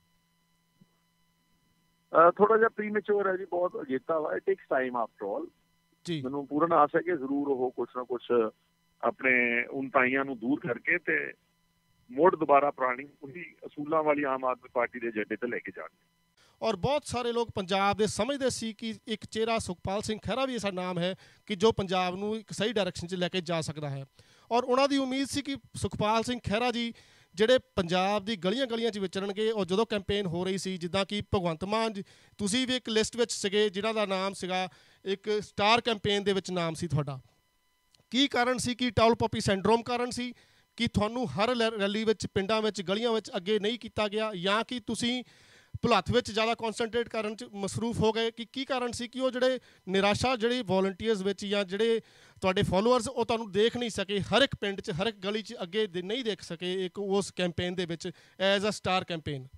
ਥੋੜਾ ਜਿਹਾ ਪ੍ਰੀਮੈਚੁਰ ਹੈ ਜੀ, ਬਹੁਤ ਅਗੇਤਾ ਵਾ। It takes time after all. ਜੀ ਮੈਨੂੰ ਪੂਰਨ ਆਸ ਹੈ ਕਿ ਜ਼ਰੂਰ ਉਹ ਕੁਛ ਨਾ ਕੁਛ ਆਪਣੇ ਉਣਤਾਈਆਂ ਨੂੰ ਦੂਰ ਕਰਕੇ ਤੇ ਮੁੜ ਦੁਬਾਰਾ ਪੁਰਾਣੀ ਉਹੀ ਅਸੂਲਾਂ ਵਾਲੀ ਆਮ ਆਦਮੀ ਪਾਰਟੀ ਦੇ ਏਜੰਡੇ ਤੇ ਲੈ ਕੇ ਜਾਣਗੇ। ਔਰ ਬਹੁਤ ਸਾਰੇ ਲੋਕ ਪੰਜਾਬ ਦੇ ਸਮਝਦੇ ਸੀ ਕਿ ਇੱਕ ਚਿਹਰਾ ਸੁਖਪਾਲ ਸਿੰਘ ਖਹਿਰਾ ਵੀ ਐਸਾ ਨਾਮ ਹੈ ਕਿ ਜੋ ਪੰਜਾਬ ਨੂੰ ਇੱਕ ਸਹੀ ਡਾਇਰੈਕਸ਼ਨ 'ਚ ਲੈ ਕੇ ਜਾ ਸਕਦਾ ਹੈ। ਔਰ ਉਹਨਾਂ ਦੀ ਉਮੀਦ ਸੀ ਕਿ ਸੁਖਪਾਲ ਸਿੰਘ ਖਹਿਰਾ ਜੀ ਜਿਹੜੇ ਪੰਜਾਬ ਦੀ ਗਲੀਆਂ ਗਲੀਆਂ 'ਚ ਵਿਚਰਨਗੇ। ਔਰ ਜਦੋਂ ਕੈਂਪੇਨ ਹੋ ਰਹੀ ਸੀ, ਜਿੱਦਾਂ ਕਿ ਭਗਵੰਤ ਮਾਨ ਤੁਸੀਂ ਵੀ ਇੱਕ ਲਿਸਟ ਵਿੱਚ ਸੀਗੇ ਜਿਨ੍ਹਾਂ ਦਾ ਨਾਮ ਸੀਗਾ, ਇੱਕ ਸਟਾਰ ਕੈਂਪੇਨ ਦੇ ਵਿੱਚ ਨਾਮ ਸੀ ਤੁਹਾਡਾ। ਕੀ ਕਾਰਨ ਸੀ? ਕਿ ਟਾਊਲ ਪੋਪੀ ਸਿੰਡਰੋਮ ਕਾਰਨ ਸੀ ਕਿ ਤੁਹਾਨੂੰ ਹਰ ਰੈਲੀ ਵਿੱਚ, ਪਿੰਡਾਂ ਵਿੱਚ, ਗਲੀਆਂ ਵਿੱਚ ਅੱਗੇ ਨਹੀਂ ਕੀਤਾ ਗਿਆ, ਜਾਂ ਕਿ ਤੁਸੀਂ ਭੁਲੱਥ ਵਿੱਚ ਜ਼ਿਆਦਾ ਕੌਨਸਨਟਰੇਟ ਕਰਨ 'ਚ ਮਸਰੂਫ ਹੋ ਗਏ? ਕਿ ਕੀ ਕਾਰਨ ਸੀ ਕਿ ਉਹ ਜਿਹੜੇ ਨਿਰਾਸ਼ਾ ਜਿਹੜੀ ਵੋਲੰਟੀਅਰਸ ਵਿੱਚ ਜਾਂ ਜਿਹੜੇ ਤੁਹਾਡੇ ਫੋਲੋਅਰਸ ਉਹ ਤੁਹਾਨੂੰ ਦੇਖ ਨਹੀਂ ਸਕੇ ਹਰ ਇੱਕ ਪਿੰਡ 'ਚ, ਹਰ ਇੱਕ ਗਲੀ 'ਚ ਅੱਗੇ ਨਹੀਂ ਦੇਖ ਸਕੇ ਇੱਕ ਉਸ ਕੈਂਪੇਨ ਦੇ ਵਿੱਚ ਐਜ਼ ਅ ਸਟਾਰ ਕੈਂਪੇਨ?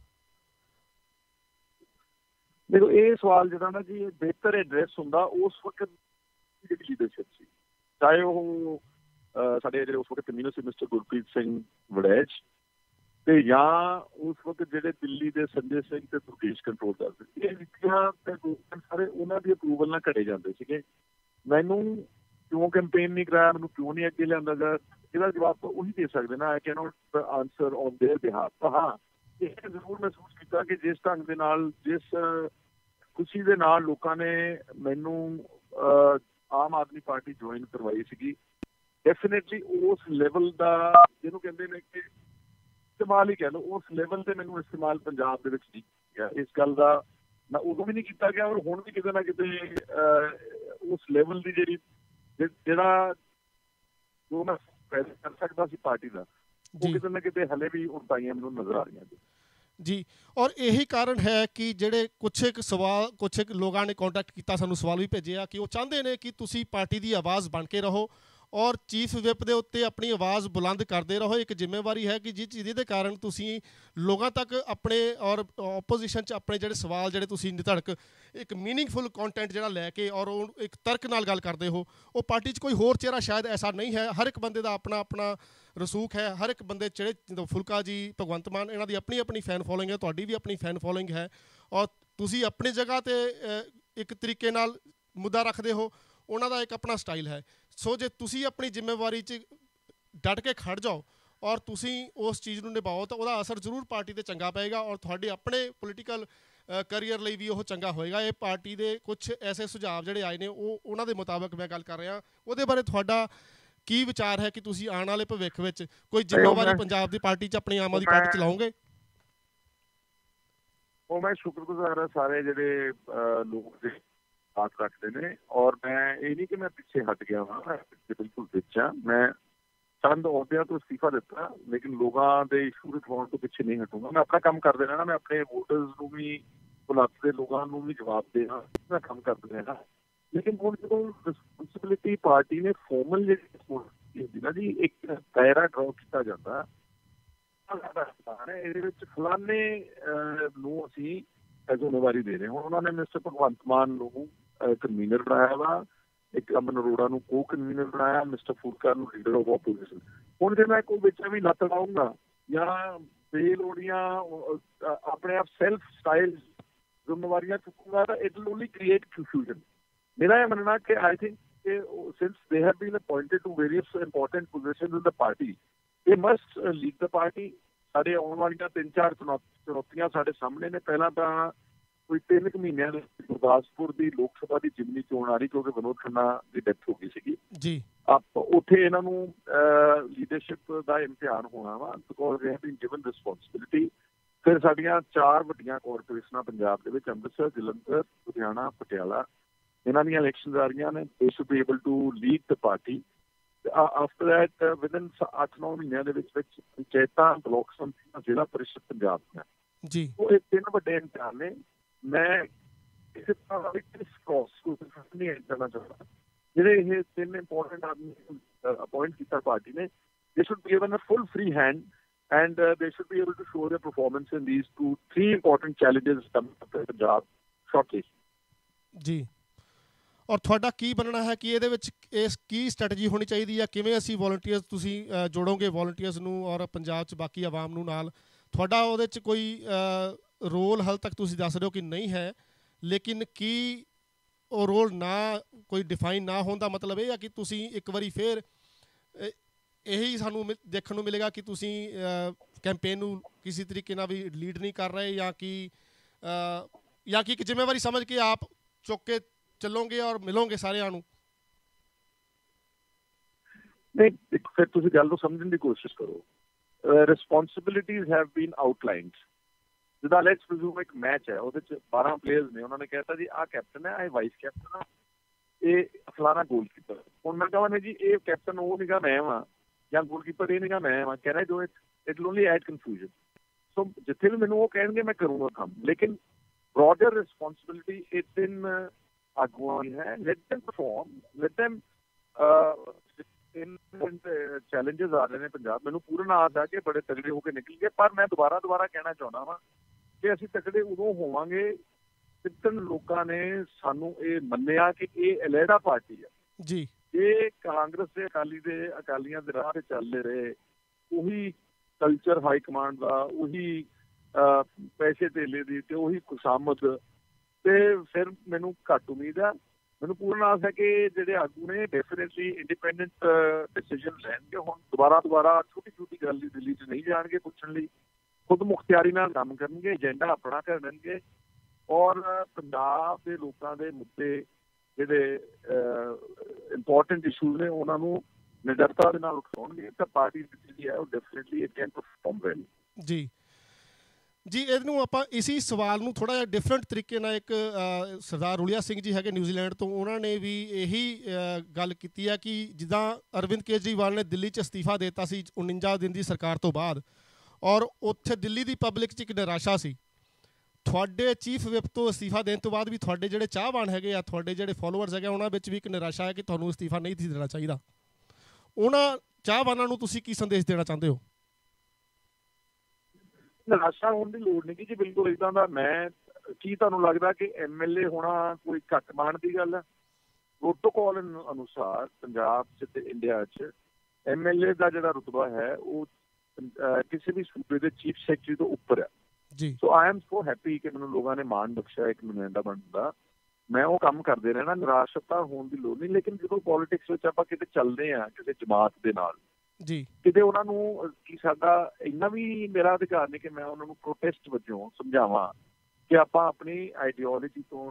ਦੇਖੋ, ਇਹ ਸਵਾਲ ਜਿਹੜਾ ਨਾ ਜੀ, ਬਿਹਤਰ ਐਡਰੈਸ ਹੁੰਦਾ ਉਸ ਵਕਤ ਜਿਹੜੀ ਲੀਡਰਸ਼ਿਪ ਸੀ, ਚਾਹੇ ਉਹ ਸਾਡੇ ਜਿਹੜੇ ਉਸ ਵਕਤ ਕਨਵੀਨਰ ਸੀ ਮਿਸਟਰ ਗੁਰਪ੍ਰੀਤ ਸਿੰਘ ਵੜੈਚ, ਤੇ ਜਾਂ ਉਸ ਵਕਤ ਜਿਹੜੇ ਦਿੱਲੀ ਦੇ ਸੰਜੇ ਸਿੰਘ ਤੇ ਦੁਰਗੇਸ਼ ਕੰਟਰੋਲ ਕਰਦੇ ਸੀ। ਇਹ ਵਿਕੀਆਂ ਤੇ ਸਾਰੇ ਉਹਨਾਂ ਦੀ ਅਪਰੂਵਲ ਨਾਲ ਘੜੇ ਜਾਂਦੇ ਸੀਗੇ। ਮੈਨੂੰ ਕਿਉਂ ਕੈਂਪੇਨ ਨਹੀਂ ਕਰਾਇਆ, ਮੈਨੂੰ ਕਿਉਂ ਨਹੀਂ ਅੱਗੇ ਲਿਆਂਦਾ ਗਿਆ, ਇਹਦਾ ਜਵਾਬ ਤਾਂ ਉਹੀ ਦੇ ਸਕਦੇ ਨਾ। I cannot answer on their behalf. ਤਾਂ ਹਾਂ, ਇਹ ਜ਼ਰੂਰ ਮਹਿਸੂਸ ਕੀਤਾ ਕਿ ਜਿਸ ਢੰਗ ਦੇ ਨਾਲ, ਜਿਸ ਖੁਸ਼ੀ ਦੇ ਨਾਲ ਲੋਕਾਂ ਨੇ ਮੈਨੂੰ ਆਮ ਆਦਮੀ ਪਾਰਟੀ ਜੁਆਇਨ ਕਰਵਾਈ ਸੀਗੀ, ਡੈਫੀਨੇਟਲੀ ਉਸ ਲੈਵਲ ਦਾ, ਜਿਹਨੂੰ ਕਹਿੰਦੇ ਨੇ ਕਿ ਇਸਤੇਮਾਲ ਹੀ ਕਹਿ ਲਓ, ਉਸ ਲੈਵਲ ਤੇ ਮੈਨੂੰ ਇਸਤੇਮਾਲ ਪੰਜਾਬ ਦੇ ਵਿੱਚ ਨਹੀਂ ਕੀਤਾ। ਇਸ ਗੱਲ ਦਾ ਨਾ ਉਦੋਂ ਵੀ ਨਹੀਂ ਕੀਤਾ ਗਿਆ, ਔਰ ਹੁਣ ਵੀ ਕਿਤੇ ਨਾ ਕਿਤੇ ਉਸ ਲੈਵਲ ਦੀ ਜਿਹੜਾ ਜੋ ਮੈਂ ਪੈਦਾ ਕਰ ਸਕਦਾ ਸੀ ਪਾਰਟੀ ਦਾ, ਉਹ ਕਿਤੇ ਨਾ ਕਿਤੇ ਹਲੇ ਵੀ ਉਣਤਾਈਆਂ ਮੈਨੂੰ ਨਜ਼ਰ ਆ ਰਹੀਆਂ ਜੀ। ਔਰ ਇਹੀ ਕਾਰਨ ਹੈ ਕਿ ਜਿਹੜੇ ਕੁਛ ਇੱਕ ਲੋਕਾਂ ਨੇ ਕੰਟੈਕਟ ਕੀਤਾ, ਸਾਨੂੰ ਸਵਾਲ ਵੀ ਭੇਜਿਆ ਕਿ ਉਹ ਚਾਹੁੰਦੇ ਨੇ ਕਿ ਤੁਸੀਂ ਪਾਰਟੀ ਦੀ ਆਵਾਜ਼ ਬਣ ਕੇ ਰਹੋ ਔਰ ਚੀਫ ਵਿਪ ਦੇ ਉੱਤੇ ਆਪਣੀ ਆਵਾਜ਼ ਬੁਲੰਦ ਕਰਦੇ ਰਹੋ। ਇੱਕ ਜ਼ਿੰਮੇਵਾਰੀ ਹੈ ਕਿ ਜਿਹਦੇ ਕਾਰਨ ਤੁਸੀਂ ਲੋਕਾਂ ਤੱਕ ਆਪਣੇ ਔਰ ਓਪੋਜੀਸ਼ਨ 'ਚ ਆਪਣੇ ਜਿਹੜੇ ਸਵਾਲ ਜਿਹੜੇ ਤੁਸੀਂ ਨਿਧੜਕ ਇੱਕ ਮੀਨਿੰਗਫੁਲ ਕੰਟੈਂਟ ਜਿਹੜਾ ਲੈ ਕੇ ਔਰ ਉਹ ਇੱਕ ਤਰਕ ਨਾਲ ਗੱਲ ਕਰਦੇ ਹੋ। ਉਹ ਪਾਰਟੀ 'ਚ ਕੋਈ ਹੋਰ ਚਿਹਰਾ ਸ਼ਾਇਦ ਐਸਾ ਨਹੀਂ ਹੈ। ਹਰ ਇੱਕ ਬੰਦੇ ਦਾ ਆਪਣਾ ਆਪਣਾ ਰਸੂਖ ਹੈ। ਹਰ ਇੱਕ ਬੰਦੇ ਜਿਹੜੇ ਫੁਲਕਾ ਜੀ, ਭਗਵੰਤ ਮਾਨ, ਇਹਨਾਂ ਦੀ ਆਪਣੀ ਆਪਣੀ ਫੈਨ ਫੋਲੋਇੰਗ ਹੈ, ਤੁਹਾਡੀ ਵੀ ਆਪਣੀ ਫੈਨ ਫੋਲੋਇੰਗ ਹੈ, ਔਰ ਤੁਸੀਂ ਆਪਣੀ ਜਗ੍ਹਾ 'ਤੇ ਇੱਕ ਤਰੀਕੇ ਨਾਲ ਮੁੱਦਾ ਰੱਖਦੇ ਹੋ, ਉਹਨਾਂ ਦਾ ਇੱਕ ਆਪਣਾ ਸਟਾਈਲ ਹੈ। ਸੋ ਜੇ ਤੁਸੀਂ ਆਪਣੀ ਜ਼ਿੰਮੇਵਾਰੀ 'ਚ ਡਟ ਕੇ ਖੜ ਜਾਓ ਔਰ ਤੁਸੀਂ ਉਸ ਚੀਜ਼ ਨੂੰ ਨਿਭਾਓ ਤਾਂ ਉਹਦਾ ਅਸਰ ਜ਼ਰੂਰ ਪਾਰਟੀ 'ਤੇ ਚੰਗਾ ਪਏਗਾ ਔਰ ਤੁਹਾਡੇ ਆਪਣੇ ਪੋਲੀਟੀਕਲ ਕਰੀਅਰ ਲਈ ਵੀ ਉਹ ਚੰਗਾ ਹੋਏਗਾ। ਇਹ ਪਾਰਟੀ ਦੇ ਕੁਝ ਐਸੇ ਸੁਝਾਅ ਜਿਹੜੇ ਆਏ ਨੇ ਉਹਨਾਂ ਦੇ ਮੁਤਾਬਕ ਮੈਂ ਗੱਲ ਕਰ ਰਿਹਾ। ਉਹਦੇ ਬਾਰੇ ਤੁਹਾਡਾ ਕੀ ਵਿਚਾਰ ਹੈ ਕਿ ਤੁਸੀਂ ਆਉਣ ਵਾਲੇ ਭਵਿੱਖ ਵਿੱਚ ਕੋਈ ਜ਼ਿੰਮੇਵਾਰੀ ਪੰਜਾਬ ਦੀ ਪਾਰਟੀ 'ਚ, ਆਪਣੀ ਆਮ ਆਦਮੀ ਪਾਰਟੀ 'ਚ ਲਾਓਗੇ? ਉਹ ਮੈਂ ਸ਼ੁਕਰਗੁਜ਼ਾਰ ਹਾਂ ਸਾਰੇ ਜਿਹੜੇ ਲੋਕ ਸਾਥ ਰੱਖਦੇ ਨੇ, ਔਰ ਮੈਂ ਇਹ ਨਹੀਂ ਕਿ ਮੈਂ ਪਿੱਛੇ ਹਟ ਗਿਆ ਹਾਂ, ਮੈਂ ਬਿਲਕੁਲ ਵਿੱਚ ਹਾਂ। ਮੈਂ ਚੰਦ ਅਹੁਦਿਆਂ ਤੋਂ ਅਸਤੀਫਾ ਦਿੱਤਾ, ਲੇਕਿਨ ਲੋਕਾਂ ਦੇ ਇਸ਼ੂ ਉਠਾਉਣ ਤੋਂ ਪਿੱਛੇ ਨਹੀਂ ਹਟੂੰਗਾ। ਮੈਂ ਆਪਣਾ ਕੰਮ ਕਰਦੇ ਰਹਿਣਾ। ਮੈਂ ਆਪਣੇ ਵੋਟਰਸ ਨੂੰ ਵੀ, ਭੁਲੱਥ ਦੇ ਲੋਕਾਂ ਨੂੰ ਵੀ ਜਵਾਬ ਦੇਣਾ, ਮੈਂ ਕੰਮ ਕਰਦੇ ਰਹਿਣਾ। ਲੇਕਿਨ ਹੁਣ ਜਦੋਂ ਰਿਸਪੋਂਸਿਬਿਲਿਟੀ ਪਾਰਟੀ ਨੇ ਫਾਰਮਲ ਜਿਹੜੀ ਹੁੰਦੀ ਨਾ ਜੀ, ਇੱਕ ਦਾਇਰਾ ਡਰਾਅ ਕੀਤਾ ਜਾਂਦਾ, ਇਹਦੇ ਵਿੱਚ ਫਲਾਣੇ ਨੂੰ ਅਸੀਂ ਜ਼ਿੰਮੇਵਾਰੀ ਦੇ ਰਹੇ। ਹੁਣ ਉਹਨਾਂ ਨੇ ਮਿਸਟਰ ਭਗਵੰਤ ਮਾਨ ਨੂੰ ਕਨਵੀਨਰ ਬਣਾਇਆ ਵਾ, ਇੱਕ ਅਮਨ ਅਰੋੜਾ ਨੂੰ ਕੋ ਕਨਵੀਨਰ ਬਣਾਇਆ, ਮਿਸਟਰ ਫੁਲਕਾ ਨੂੰ ਲੀਡਰ ਆਫ ਆਪੋਜੀਸ਼ਨ। ਹੁਣ ਜੇ ਮੈਂ ਕੋਈ ਵਿੱਚ ਵੀ ਲੱਤ ਲਾਊਂਗਾ ਜਾਂ ਬੇਲੋੜੀਆਂ ਆਪਣੇ ਆਪ ਸੈਲਫ ਸਟਾਈਲ ਜ਼ਿੰਮੇਵਾਰੀਆਂ ਚੁੱਕੂਗਾ ਤਾਂ it will only create confusion. ਮੇਰਾ ਇਹ ਮੰਨਣਾ ਕਿ I think since they have been appointed to various important positions in the party, they must lead the party. ਸਾਡੇ ਆਉਣ ਵਾਲੀਆਂ 3-4 ਚੁਣੌਤੀਆਂ ਸਾਡੇ ਸਾਹਮਣੇ ਨੇ। ਪਹਿਲਾਂ ਤਾਂ ਕੋਈ 3 ਕੁ ਮਹੀਨਿਆਂ ਦੇ ਗੁਰਦਾਸਪੁਰ ਦੀ ਲੋਕ ਸਭਾ ਦੀ ਜ਼ਿਮਨੀ ਚੋਣ ਆ ਰਹੀ, ਕਿਉਂਕਿ ਵਿਨੋਦ ਖੰਨਾ ਦੀ ਡੈਥ ਹੋ ਗਈ ਸੀਗੀ ਜੀ। ਉੱਥੇ ਇਹਨਾਂ ਨੂੰ ਲੀਡਰਸ਼ਿਪ ਦਾ ਇਮਤਿਹਾਨ ਹੋਣਾ ਵਾ, because they have been given responsibility. ਫਿਰ ਸਾਡੀਆਂ 4 ਵੱਡੀਆਂ ਕਾਰਪੋਰੇਸ਼ਨਾਂ ਪੰਜਾਬ ਦੇ ਵਿੱਚ, ਅੰਮ੍ਰਿਤਸਰ, ਜਲੰਧਰ, ਲੁਧਿਆਣਾ, ਪਟਿਆਲਾ, ਇਹਨਾਂ ਦੀਆਂ ਇਲੈਕਸ਼ਨਸ ਆ ਰਹੀਆਂ ਨੇ। They should be able to lead the party. After that within 8-9 ਮਹੀਨਿਆਂ ਦੇ ਵਿੱਚ ਪੰਚਾਇਤਾਂ, ਬਲਾਕ ਸੰਮਤੀਆਂ, ਜ਼ਿਲ੍ਹਾ ਪਰਿਸ਼ਦ ਪੰਜਾਬ ਦੀਆਂ ਜੀ। ਉਹ ਇਹ 3 ਵੱਡੇ ਇਮਤਿਹਾਨ ਨੇ। ਮੈਂ ਕਿਸੇ ਤਰ੍ਹਾਂ ਦਾ ਨਹੀਂ ਕਰਨਾ ਚਾਹੁੰਦਾ। ਜਿਹੜੇ ਇਹ 3 ਇੰਪੋਰਟੈਂਟ ਆਦਮੀ ਅਪਾਇੰਟ ਕੀਤਾ ਪਾਰਟੀ ਨੇ, they should be given a full free hand and they should be able to show their performance in these 3 important challenges coming up in Punjab shortly. ਜੀ। ਔਰ ਤੁਹਾਡਾ ਕੀ ਬਣਨਾ ਹੈ ਕਿ ਇਹਦੇ ਵਿੱਚ ਇਸ ਕੀ ਸਟ੍ਰੈਟਜੀ ਹੋਣੀ ਚਾਹੀਦੀ ਹੈ? ਕਿਵੇਂ ਅਸੀਂ ਵੋਲੰਟੀਅਰਸ ਤੁਸੀਂ ਜੋੜੋਗੇ ਵੋਲੰਟੀਅਰਸ ਨੂੰ ਔਰ ਪੰਜਾਬ 'ਚ ਬਾਕੀ ਆਵਾਮ ਨੂੰ ਨਾਲ? ਤੁਹਾਡਾ ਉਹਦੇ 'ਚ ਕੋਈ ਰੋਲ ਹਾਲੇ ਤੱਕ ਤੁਸੀਂ ਦੱਸ ਰਹੇ ਹੋ ਕਿ ਨਹੀਂ ਹੈ, ਲੇਕਿਨ ਕੀ ਉਹ ਰੋਲ ਨਾ ਕੋਈ ਡਿਫਾਈਨ ਨਾ ਹੋਣ ਦਾ ਮਤਲਬ ਇਹ ਹੈ ਕਿ ਤੁਸੀਂ ਇੱਕ ਵਾਰੀ ਫਿਰ ਇਹੀ ਸਾਨੂੰ ਦੇਖਣ ਨੂੰ ਮਿਲੇਗਾ ਕਿ ਤੁਸੀਂ ਕੈਂਪੇਨ ਨੂੰ ਕਿਸੇ ਤਰੀਕੇ ਨਾਲ ਵੀ ਲੀਡ ਨਹੀਂ ਕਰ ਰਹੇ, ਜਾਂ ਕਿ ਇੱਕ ਜ਼ਿੰਮੇਵਾਰੀ ਸਮਝ ਕੇ ਆਪ ਚੁੱਕ ਕੇ ਚੱਲੋਗੇ ਔਰ ਮਿਲੋਗੇ ਸਾਰਿਆਂ ਨੂੰ? ਨਹੀਂ, ਫਿਰ ਤੁਸੀਂ ਗੱਲ ਨੂੰ ਸਮਝਣ ਦੀ ਕੋਸ਼ਿਸ਼ ਕਰੋ। Responsibilities have been outlined. ਜਿੱਦਾਂ ਲੈਟਸ ਪ੍ਰੀਜ਼ੂਮ ਇੱਕ ਮੈਚ ਹੈ, ਉਹਦੇ 'ਚ 12 ਪਲੇਅਰਸ ਨੇ। ਉਹਨਾਂ ਨੇ ਕਹਿਤਾ ਜੀ ਆਹ ਕੈਪਟਨ ਹੈ, ਆਹ ਵਾਈਸ ਕੈਪਟਨ ਆ, ਇਹ ਫਲਾਣਾ ਗੋਲਕੀਪਰ। ਹੁਣ ਮੈਂ ਕਹਾਂ ਜੀ ਇਹ ਕੈਪਟਨ ਉਹ ਨਿਗਾ ਮੈਂ ਵਾਂ, ਜਾਂ ਗੋਲਕੀਪਰ ਇਹ ਨਿਗਾ ਮੈਂ ਵਾਂ, can I do it? It will only add confusion. So ਜਿੱਥੇ ਵੀ ਮੈਨੂੰ ਉਹ ਕਹਿਣਗੇ ਮੈਂ ਕਰੂੰਗਾ ਕੰਮ, ਲੇਕਿਨ broader responsibility ਇਹ 3 ਆਗੂਆਂ ਦੀ ਹੈ। let them perform, let them challenges ਆ ਰਹੇ ਨੇ ਪੰਜਾਬ। ਮੈਨੂੰ ਪੂਰਨ ਆਸ ਹੈ ਕਿ ਬੜੇ ਤਗੜੇ ਹੋ ਕੇ ਨਿਕਲਣਗੇ, ਪਰ ਮੈਂ ਦੁਬਾਰਾ ਕਹਿਣਾ ਚਾਹੁੰਦਾ ਵਾਂ ਕਿ ਅਸੀਂ ਤਗੜੇ ਉਦੋਂ ਹੋਵਾਂਗੇ ਜਿੱਦਣ ਲੋਕਾਂ ਨੇ ਸਾਨੂੰ ਇਹ ਮੰਨਿਆ ਕਿ ਇਹ ਅਲੱਗਾ ਪਾਰਟੀ ਹੈ ਜੀ। ਇਹ ਕਾਂਗਰਸ ਦੇ ਅਕਾਲੀਆਂ ਦੇ ਰਾਹ ਤੇ ਚੱਲਦੇ ਰਹੇ, ਉਹੀ ਕਲਚਰ ਹਾਈ ਕਮਾਂਡ ਦਾ, ਉਹੀ ਪੈਸੇ ਧੇਲੇ ਦੀ ਤੇ ਉਹੀ ਖੁਸ਼ਾਮਦ, ਤੇ ਫਿਰ ਮੈਨੂੰ ਘੱਟ ਉਮੀਦ ਆ। ਮੈਨੂੰ ਪੂਰਨ ਆਸ ਹੈ ਕਿ ਜਿਹੜੇ ਆਗੂ ਨੇ ਡੈਫੀਨੇਟਲੀ ਇੰਡੀਪੈਂਡੈਂਟ ਡਿਸੀਜਨ ਲੈਣਗੇ। ਹੁਣ ਦੁਬਾਰਾ ਛੋਟੀ ਗੱਲ ਦੀ ਦਿੱਲੀ 'ਚ ਨਹੀਂ ਜਾਣਗੇ ਪੁੱਛਣ ਲਈ, ਖੁਦ ਮੁਖਤਿਆਰੀ ਨਾਲ ਕੰਮ ਕਰਨਗੇ, ਏਜੰਡਾ ਆਪਣਾ ਕਰਨਗੇ, ਔਰ ਪੰਜਾਬ ਦੇ ਲੋਕਾਂ ਦੇ ਮੁੱਦੇ ਜਿਹੜੇ ਇੰਪੋਰਟੈਂਟ ਇਸ਼ੂਜ਼ ਨੇ ਉਹਨਾਂ ਨੂੰ ਨਿਡਰਤਾ ਦੇ ਨਾਲ ਉਠਾਉਣਗੇ ਤਾਂ ਪਾਰਟੀ ਜਿਹੜੀ ਹੈ ਉਹ definitely it can perform well. ਜੀ ਜੀ। ਇਹਨੂੰ ਆਪਾਂ ਇਸੀ ਸਵਾਲ ਨੂੰ ਥੋੜ੍ਹਾ ਜਿਹਾ ਡਿਫਰੈਂਟ ਤਰੀਕੇ ਨਾਲ, ਇੱਕ ਸਰਦਾਰ ਰੁਲੀਆ ਸਿੰਘ ਜੀ ਹੈਗੇ ਨਿਊਜ਼ੀਲੈਂਡ ਤੋਂ, ਉਹਨਾਂ ਨੇ ਵੀ ਇਹੀ ਗੱਲ ਕੀਤੀ ਹੈ ਕਿ ਜਿੱਦਾਂ ਅਰਵਿੰਦ ਕੇਜਰੀਵਾਲ ਨੇ ਦਿੱਲੀ 'ਚ ਅਸਤੀਫਾ ਦੇ ਦਿੱਤਾ ਸੀ 49 ਦਿਨ ਦੀ ਸਰਕਾਰ ਤੋਂ ਬਾਅਦ, ਔਰ ਉੱਥੇ ਦਿੱਲੀ ਦੀ ਪਬਲਿਕ 'ਚ ਇੱਕ ਨਿਰਾਸ਼ਾ ਸੀ। ਤੁਹਾਡੇ ਚੀਫ ਵਿਪ ਤੋਂ ਅਸਤੀਫਾ ਦੇਣ ਤੋਂ ਬਾਅਦ ਵੀ ਤੁਹਾਡੇ ਜਿਹੜੇ ਚਾਹਵਾਨ ਹੈਗੇ ਆ, ਤੁਹਾਡੇ ਜਿਹੜੇ ਫੋਲੋਅਰਸ ਹੈਗੇ, ਉਹਨਾਂ ਵਿੱਚ ਵੀ ਇੱਕ ਨਿਰਾਸ਼ਾ ਹੈ ਕਿ ਤੁਹਾਨੂੰ ਅਸਤੀਫਾ ਨਹੀਂ ਸੀ ਦੇਣਾ ਚਾਹੀਦਾ। ਉਹਨਾਂ ਚਾਹਵਾਨਾਂ ਨੂੰ ਤੁਸੀਂ ਕੀ ਸੰਦੇਸ਼ ਦੇਣਾ ਚਾਹੁੰਦੇ ਹੋ? ਨਿਰਾਸ਼ਾ ਹੋਣ ਦੀ ਲੋੜ ਨਹੀਂ ਜੀ, ਬਿਲਕੁਲ ਇੱਦਾਂ ਦਾ। ਮੈਂ ਕੀ ਤੁਹਾਨੂੰ ਲੱਗਦਾ ਕਿ MLA ਹੋਣਾ ਕੋਈ ਘੱਟ ਮਾਣ ਦੀ ਗੱਲ ਹੈ? ਪ੍ਰੋਟੋਕਾਲ ਅਨੁਸਾਰ ਪੰਜਾਬ 'ਚ ਤੇ ਇੰਡੀਆ 'ਚ MLA ਦਾ ਜਿਹੜਾ ਰੁਤਬਾ ਹੈ ਉਹ ਕਿਸੇ ਵੀ ਸੂਬੇ ਦੇ ਚੀਫ ਸੈਕਟਰੀ ਤੋਂ ਉੱਪਰ ਹੈ ਜੀ। ਸੋ ਆਈ ਐਮ ਸੋ ਹੈਪੀ ਕਿ ਮੈਨੂੰ ਲੋਕਾਂ ਨੇ ਮਾਣ ਬਖਸ਼ਿਆ ਇੱਕ ਨੁਮਾਇੰਦਾ ਬਣਨ ਦਾ। ਮੈਂ ਉਹ ਕੰਮ ਕਰਦੇ ਰਹਿਣਾ, ਨਿਰਾਸ਼ਤਾ ਹੋਣ ਦੀ ਲੋੜ ਨਹੀਂ। ਲੇਕਿਨ ਜਦੋਂ ਪੋਲੀਟਿਕਸ ਵਿੱਚ ਆਪਾਂ ਕਿਤੇ ਚੱਲਦੇ ਹਾਂ ਕਿਸੇ ਜਮਾਤ ਦੇ ਨਾਲ ਜੀ, ਕਿਤੇ ਉਹਨਾਂ ਨੂੰ ਕੀ ਸਾਡਾ ਇੰਨਾ ਵੀ ਮੇਰਾ ਅਧਿਕਾਰ ਨਹੀਂ ਕਿ ਮੈਂ ਉਹਨਾਂ ਨੂੰ ਪ੍ਰੋਟੈਸਟ ਵਜੋਂ ਸਮਝਾਵਾਂ ਕਿ ਆਪਾਂ ਆਪਣੀ ਆਈਡੀਓਲੋਜੀ ਤੋਂ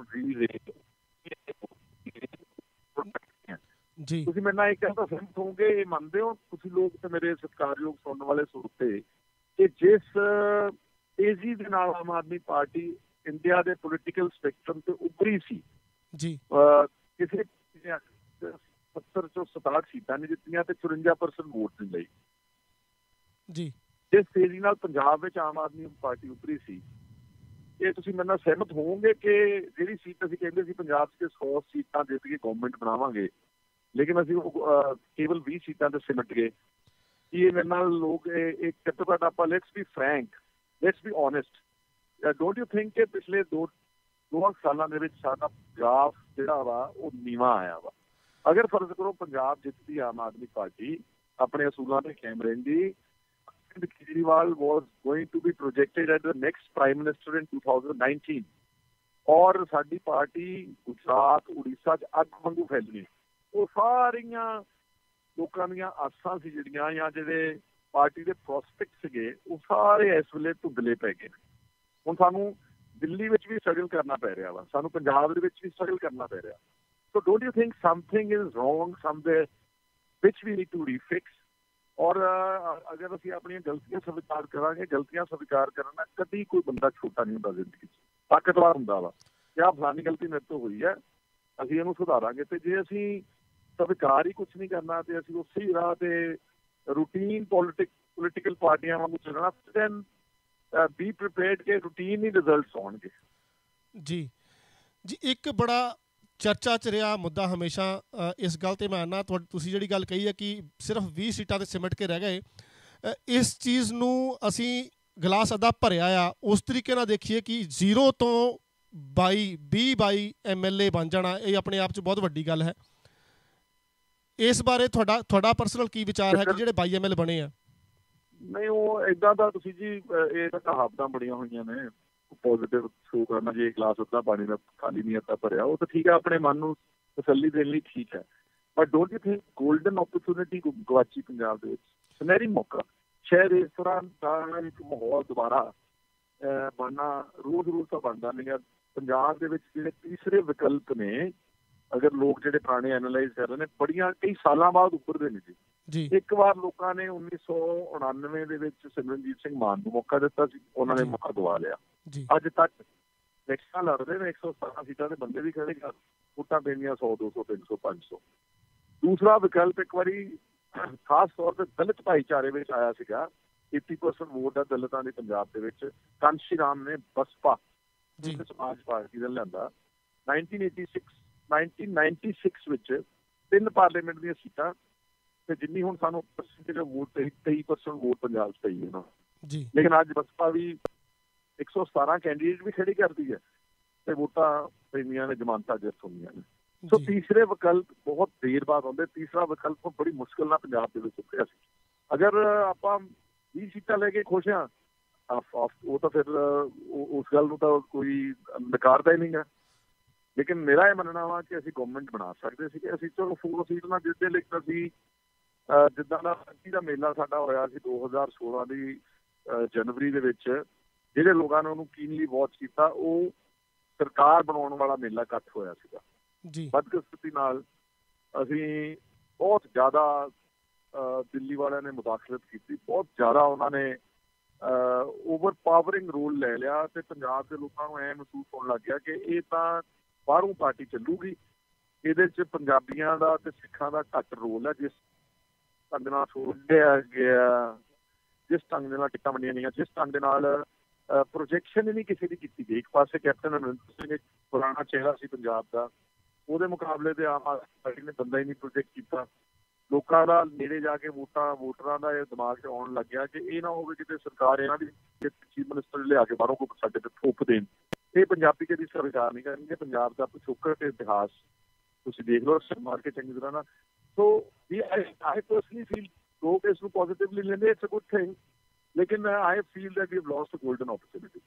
ਜੀ। ਤੁਸੀਂ ਮੇਰੇ ਨਾਲ ਇੱਕ ਗੱਲ ਤਾਂ ਸਹਿਮਤ ਹੋਗੇ, ਇਹ ਮੰਨਦੇ ਹੋ ਤੁਸੀਂ ਲੋਕ ਤੇ ਮੇਰੇ ਸਤਿਕਾਰਯੋਗ ਸੁਣਨ ਵਾਲੇ ਸਰੋਤੇ, ਕਿ ਜਿਸ ਤੇਜ਼ੀ ਦੇ ਨਾਲ ਆਮ ਆਦਮੀ ਪਾਰਟੀ ਇੰਡੀਆ ਦੇ ਪੋਲੀਟੀਕਲ ਸਪੈਕਟਰਮ ਤੇ ਉੱਭਰੀ ਸੀ ਜੀ, ਕਿਸੇ 70 ਚੋਂ 67 ਸੀਟਾਂ ਨੇ ਜਿੱਤੀਆਂ ਤੇ 54% ਵੋਟ ਦੇ ਲਈ ਜੀ, ਜਿਸ ਤੇਜ਼ੀ ਨਾਲ ਪੰਜਾਬ ਵਿੱਚ ਆਮ ਆਦਮੀ ਪਾਰਟੀ ਉੱਭਰੀ ਸੀ, ਇਹ ਤੁਸੀਂ ਮੇਰੇ ਨਾਲ ਸਹਿਮਤ ਹੋਵੋਗੇ ਕਿ ਜਿਹੜੀ ਸੀਟ ਅਸੀਂ ਕਹਿੰਦੇ ਸੀ ਪੰਜਾਬ 'ਚ 100 ਸੀਟਾਂ ਜਿੱਤ ਕੇ ਗਵਰਨਮੈਂਟ ਬਣਾਵਾਂਗੇ, ਲੇਕਿਨ ਅਸੀਂ ਉਹ ਕੇਵਲ 20 ਸੀਟਾਂ ਤੇ ਸਿਮਟ ਗਏ। ਕਿ ਇਹ ਮੇਰੇ ਨਾਲ ਲੋਕ ਇੱਕ ਘੱਟੋ ਘੱਟ ਆਪਾਂ let's be frank, let's be honest, don't you think ਕਿ ਪਿਛਲੇ 2 ਸਾਲਾਂ ਦੇ ਵਿੱਚ ਸਾਡਾ ਪੰਜਾਬ ਜਿਹੜਾ ਵਾ ਉਹ ਨੀਵਾਂ ਆਇਆ ਵਾ? ਅਗਰ ਫਰਜ਼ ਕਰੋ ਪੰਜਾਬ ਜਿੱਤਦੀ ਆਮ ਆਦਮੀ ਪਾਰਟੀ ਆਪਣੇ ਅਸੂਲਾਂ ਤੇ ਕਾਇਮ ਰਹਿੰਦੀ, Kejriwal was going to be projected as the next prime minister in 2019, ਔਰ ਸਾਡੀ ਪਾਰਟੀ ਗੁਜਰਾਤ ਉੜੀਸਾ 'ਚ ਅੱਗ ਵਾਂਗੂ ਫੈਲਣੀ। ਉਹ ਸਾਰੀਆਂ ਲੋਕਾਂ ਦੀਆਂ ਆਸਾਂ ਸੀ ਜਿਹੜੀਆਂ, ਜਾਂ ਜਿਹੜੇ ਪਾਰਟੀ ਦੇ ਪ੍ਰੋਸਪੈਕਟ ਸੀਗੇ ਉਹ ਸਾਰੇ ਇਸ ਵੇਲੇ ਧੁੰਦਲੇ ਪੈ ਗਏ ਨੇ। ਹੁਣ ਸਾਨੂੰ ਦਿੱਲੀ ਵਿੱਚ ਵੀ ਸਟਰਗਲ ਕਰਨਾ ਪੈ ਰਿਹਾ ਵਾ, ਸਾਨੂੰ ਪੰਜਾਬ ਦੇ ਵਿੱਚ ਵੀ ਸਟਰਗਲ ਕਰਨਾ ਪੈ ਰਿਹਾ। So don't you think something is wrong somewhere which we need to refix? ਔਰ ਅਗਰ ਅਸੀਂ ਆਪਣੀਆਂ ਗਲਤੀਆਂ ਸਵੀਕਾਰ ਕਰਾਂਗੇ, ਗਲਤੀਆਂ ਸਵੀਕਾਰ ਕਰਨ ਨਾਲ ਕਦੀ ਕੋਈ ਬੰਦਾ ਛੋਟਾ ਨਹੀਂ ਹੁੰਦਾ ਜ਼ਿੰਦਗੀ 'ਚ, ਤਾਕਤਵਰ ਹੁੰਦਾ ਵਾ ਕਿ ਆਹ ਫਲਾਨੀ ਗਲਤੀ ਮੇਰੇ ਤੋਂ ਹੋਈ ਹੈ, ਅਸੀਂ ਇਹਨੂੰ ਸੁਧਾਰਾਂਗੇ। ਤੇ ਜੇ ਅਸੀਂ ਸਵੀਕਾਰ ਹੀ ਕੁਛ ਨਹੀਂ ਕਰਨਾ ਤੇ ਅਸੀਂ ਉਸੇ ਰਾਹ ਤੇ ਰੂਟੀਨ ਪੋਲੀਟੀਕਲ ਪਾਰਟੀਆਂ ਵਾਂਗੂ ਚੱਲਣਾ, ਦੈਨ ਬੀ ਪ੍ਰੀਪੇਅਰਡ ਕਿ ਰੂਟੀਨ ਹੀ ਰਿਜ਼ਲਟਸ ਆਉਣਗੇ। ਜੀ ਜੀ, ਇੱਕ ਬੜਾ ਚਰਚਾ 'ਚ ਰਿਹਾ ਮੁੱਦਾ ਹਮੇਸ਼ਾ ਇਸ ਗੱਲ 'ਤੇ ਮੈਂ ਆਉਂਦਾ, ਤੁਸੀਂ ਜਿਹੜੀ ਗੱਲ ਕਹੀ ਹੈ ਕਿ ਸਿਰਫ 20 ਸੀਟਾਂ 'ਤੇ ਸਿਮਟ ਕੇ ਰਹਿ ਗਏ, ਇਸ ਚੀਜ਼ ਨੂੰ ਅਸੀਂ ਗਲਾਸ ਅੱਧਾ ਭਰਿਆ ਆ ਉਸ ਤਰੀਕੇ ਨਾਲ ਦੇਖੀਏ ਕਿ 0 ਤੋਂ 22 MLA ਬਣ ਜਾਣਾ, ਇਹ ਆਪਣੇ ਆਪ 'ਚ ਬਹੁਤ ਵੱਡੀ ਗੱਲ ਹੈ। ਇਸ ਬਾਰੇ ਤੁਹਾਡਾ ਪਰਸਨਲ ਕੀ ਵਿਚਾਰ ਹੈ ਕਿ ਜਿਹੜੇ 22 MLA ਬਣੇ ਆ? ਨਹੀਂ, ਉਹ ਏਦਾਂ ਦਾ ਤੁਸੀਂ ਜੀ, ਇਹ ਤਾਂ ਕਹਾਵਤਾਂ ਬੜੀਆਂ ਹੋਈਆਂ ਨੇ, ਪੋਜ਼ੀਟਿਵ ਸ਼ੋ ਕਰਨਾ, ਜੇ ਗਲਾਸ ਅੱਧਾ ਪਾਣੀ ਦਾ ਖਾਲੀ ਨਹੀਂ ਅੱਧਾ ਭਰਿਆ, ਉਹ ਤਾਂ ਠੀਕ ਹੈ, ਆਪਣੇ ਮਨ ਨੂੰ ਤਸੱਲੀ ਦੇਣ ਲਈ ਠੀਕ ਹੈ। But don't you think golden opportunity ਗਵਾਚੀ ਪੰਜਾਬ ਦੇ ਵਿੱਚ, ਸੁਨਹਿਰੀ ਮੌਕਾ, ਸ਼ਾਇਦ ਇਸ ਤਰ੍ਹਾਂ ਦਾ ਇੱਕ ਮਾਹੌਲ ਦੁਬਾਰਾ ਬਣਨਾ ਰੋਜ਼ ਤਾਂ ਬਣਦਾ ਨਹੀਂ ਹੈ। ਪੰਜਾਬ ਦੇ ਵਿੱਚ ਜਿਹੜੇ ਤੀਸਰੇ ਵਿਕਲਪ ਨੇ, ਅਗਰ ਲੋਕ ਜਿਹੜੇ ਪੁਰਾਣੇ ਐਨਾਲਾਈਜ਼ ਕਰ ਰਹੇ ਨੇ, ਬੜੀਆਂ ਕਈ ਸਾਲਾਂ ਬਾਅਦ ਉੱਭਰਦੇ ਨੇ ਜੀ। ਇੱਕ ਵਾਰ ਲੋਕਾਂ ਨੇ 1999 ਦੇ ਵਿੱਚ ਸਿਮਰਨਜੀਤ ਸਿੰਘ ਮਾਨ ਨੂੰ ਮੌਕਾ ਦਿੱਤਾ ਸੀ, ਉਹਨਾਂ ਨੇ ਮੌਕਾ ਗਵਾ ਲਿਆ। ਅੱਜ ਤੱਕ ਇਲੈਕਸ਼ਨਾਂ ਲੜਦੇ ਨੇ, 117 ਸੀਟਾਂ ਦੇ ਬੰਦੇ ਵੀ ਖੜੇ ਕਰ, ਵੋਟਾਂ ਪੈਂਦੀਆਂ 100, 200, 300, 500। ਦੂਸਰਾ ਵਿਕਲਪ ਇੱਕ ਵਾਰੀ ਖਾਸ ਤੌਰ ਤੇ ਦਲਿਤ ਭਾਈਚਾਰੇ ਵਿੱਚ ਆਇਆ ਸੀਗਾ, 80% ਵੋਟ ਆ ਦਲਿਤਾਂ ਦੀ ਪੰਜਾਬ ਦੇ ਵਿੱਚ। ਕਾਂਸ਼ੀ ਰਾਮ ਨੇ ਬਸਪਾ ਸਮਾਜ ਪਾਰਟੀ ਦਾ ਲਿਆਂਦਾ। 1996 ਵਿੱਚ 3 ਪਾਰਲੀਮੈਂਟ ਦੀਆਂ ਸੀਟਾਂ, ਤੇ ਜਿੰਨੀ ਹੁਣ ਸਾਨੂੰ ਪਰਸੈਂਟੇਜ ਵੋਟ 23% ਵੋਟ ਪੰਜਾਬ 'ਚ ਪਈ ਹੈ। ਲੇਕਿਨ ਅੱਜ ਬਸਪਾ ਵੀ 117 ਕੈਂਡੀਡੇਟ ਵੀ ਖੜੀ ਕਰਦੀ ਹੈ ਤੇ ਵੋਟਾਂ ਪੈਂਦੀਆਂ ਨੇ, ਜ਼ਮਾਨਤਾਂ ਜਿੱਤ ਹੁੰਦੀਆਂ ਨੇ। ਸੋ ਤੀਸਰੇ ਵਿਕਲਪ ਬਹੁਤ ਦੇਰ ਬਾਅਦ ਆਉਂਦੇ। ਤੀਸਰਾ ਵਿਕਲਪ ਬੜੀ ਮੁਸ਼ਕਿਲ ਨਾਲ ਪੰਜਾਬ ਦੇ ਵਿੱਚ ਉੱਠਿਆ ਸੀ। ਅਗਰ ਆਪਾਂ 20 ਸੀਟਾਂ ਲੈ ਕੇ ਖੁਸ਼ ਹਾਂ, ਉਹ ਤਾਂ ਫਿਰ ਉਸ ਗੱਲ ਨੂੰ ਤਾਂ ਕੋਈ ਨਕਾਰਦਾ ਹੀ ਨਹੀਂ ਹੈ। ਲੇਕਿਨ ਮੇਰਾ ਇਹ ਮੰਨਣਾ ਵਾ ਕਿ ਅਸੀਂ ਗਵਰਨਮੈਂਟ ਬਣਾ ਸਕਦੇ ਸੀ, ਕਿ ਅਸੀਂ ਚਲੋ 4 ਸੀਟ ਨਾਲ ਜਿੱਤੇ, ਲੇਕਿਨ ਅਸੀਂ ਜਿੱਦਾਂ ਦਾ ਮੇਲਾ ਸਾਡਾ ਹੋਇਆ ਸੀ 2016 ਦੀ ਜਨਵਰੀ ਦੇ ਵਿੱਚ, ਜਿਹੜੇ ਲੋਕਾਂ ਨੇ ਉਹਨੂੰ ਕੀਨਲੀ ਵਾਚ ਕੀਤਾ, ਉਹ ਸਰਕਾਰ ਬਣਾਉਣ ਵਾਲਾ ਮੇਲਾ ਇਕੱਠ ਹੋਇਆ ਸੀਗਾ। ਬਦਕਿਸਮਤੀ ਨਾਲ ਅਸੀਂ ਬਹੁਤ ਜ਼ਿਆਦਾ ਦਿੱਲੀ ਵਾਲਿਆਂ ਨੇ ਮੁਦਾਖਲਤ ਕੀਤੀ, ਬਹੁਤ ਜ਼ਿਆਦਾ ਉਹਨਾਂ ਨੇ ਓਵਰ ਪਾਵਰਿੰਗ ਰੋਲ ਲੈ ਲਿਆ, ਤੇ ਪੰਜਾਬ ਦੇ ਲੋਕਾਂ ਨੂੰ ਐ ਮਹਿਸੂਸ ਹੋਣ ਲੱਗ ਗਿਆ ਕਿ ਇਹ ਤਾਂ ਬਾਹਰੋਂ ਪਾਰਟੀ ਚੱਲੂਗੀ, ਇਹਦੇ 'ਚ ਪੰਜਾਬੀਆਂ ਦਾ ਤੇ ਸਿੱਖਾਂ ਦਾ ਘੱਟ ਰੋਲ ਹੈ। ਜਿਸ ਢੰਗ ਨਾਲ ਸੋਚਿਆ ਗਿਆ, ਜਿਸ ਢੰਗ ਦੇ ਨਾਲ ਟਿਕਟਾਂ ਵੰਡੀਆਂ ਗਈਆਂ, ਜਿਸ ਢੰਗ ਦੇ ਨਾਲ ਪ੍ਰੋਜੈਕਸ਼ਨ ਹੀ ਨਹੀਂ ਕਿਸੇ ਦੀ ਕੀਤੀ ਗਈ। ਇੱਕ ਪਾਸੇ ਕੈਪਟਨ ਅਮਰਿੰਦਰ ਸਿੰਘ ਇੱਕ ਪੁਰਾਣਾ ਚਿਹਰਾ ਸੀ ਪੰਜਾਬ ਦਾ, ਉਹਦੇ ਮੁਕਾਬਲੇ ਤੇ ਆਮ ਆਦਮੀ ਪਾਰਟੀ ਨੇ ਬੰਦਾ ਹੀ ਨਹੀਂ ਪ੍ਰੋਜੈਕਟ ਕੀਤਾ। ਲੋਕਾਂ ਦਾ ਨੇੜੇ ਜਾ ਕੇ ਵੋਟਰਾਂ ਦਾ ਇਹ ਦਿਮਾਗ 'ਚ ਆਉਣ ਲੱਗ ਗਿਆ ਕਿ ਇਹ ਨਾ ਹੋਵੇ ਕਿਤੇ ਸਰਕਾਰ ਇਹਨਾਂ ਦੀ ਚੀਫ ਮਿਨਿਸਟਰ ਲਿਆ ਕੇ ਬਾਹਰੋਂ ਕੋਈ ਸਾਡੇ ਤੇ ਥੋਪ ਦੇਣ। ਇਹ ਪੰਜਾਬੀ ਕਦੀ ਸਵੀਕਾਰ ਨਹੀਂ ਕਰਨਗੇ। ਪੰਜਾਬ ਦਾ ਪਿਛੋਕੜ ਤੇ ਇਤਿਹਾਸ ਤੁਸੀਂ ਦੇਖ ਲਓ, ਮਾਰ ਕੇ ਚੰਗੀ ਤਰ੍ਹਾਂ ਨਾਲ। ਸੋ ਆਈ ਪਰਸਨਲੀ ਫੀਲ ਲੋਕ ਇਸ ਨੂੰ ਪੋਜ਼ੀਟਿਵਲੀ ਲੈਂਦੇ, ਇਟਸ ਅ ਗੁੱਡ ਥਿੰਗ, ਲੇਕਿਨ I feel that we have lost a golden opportunity.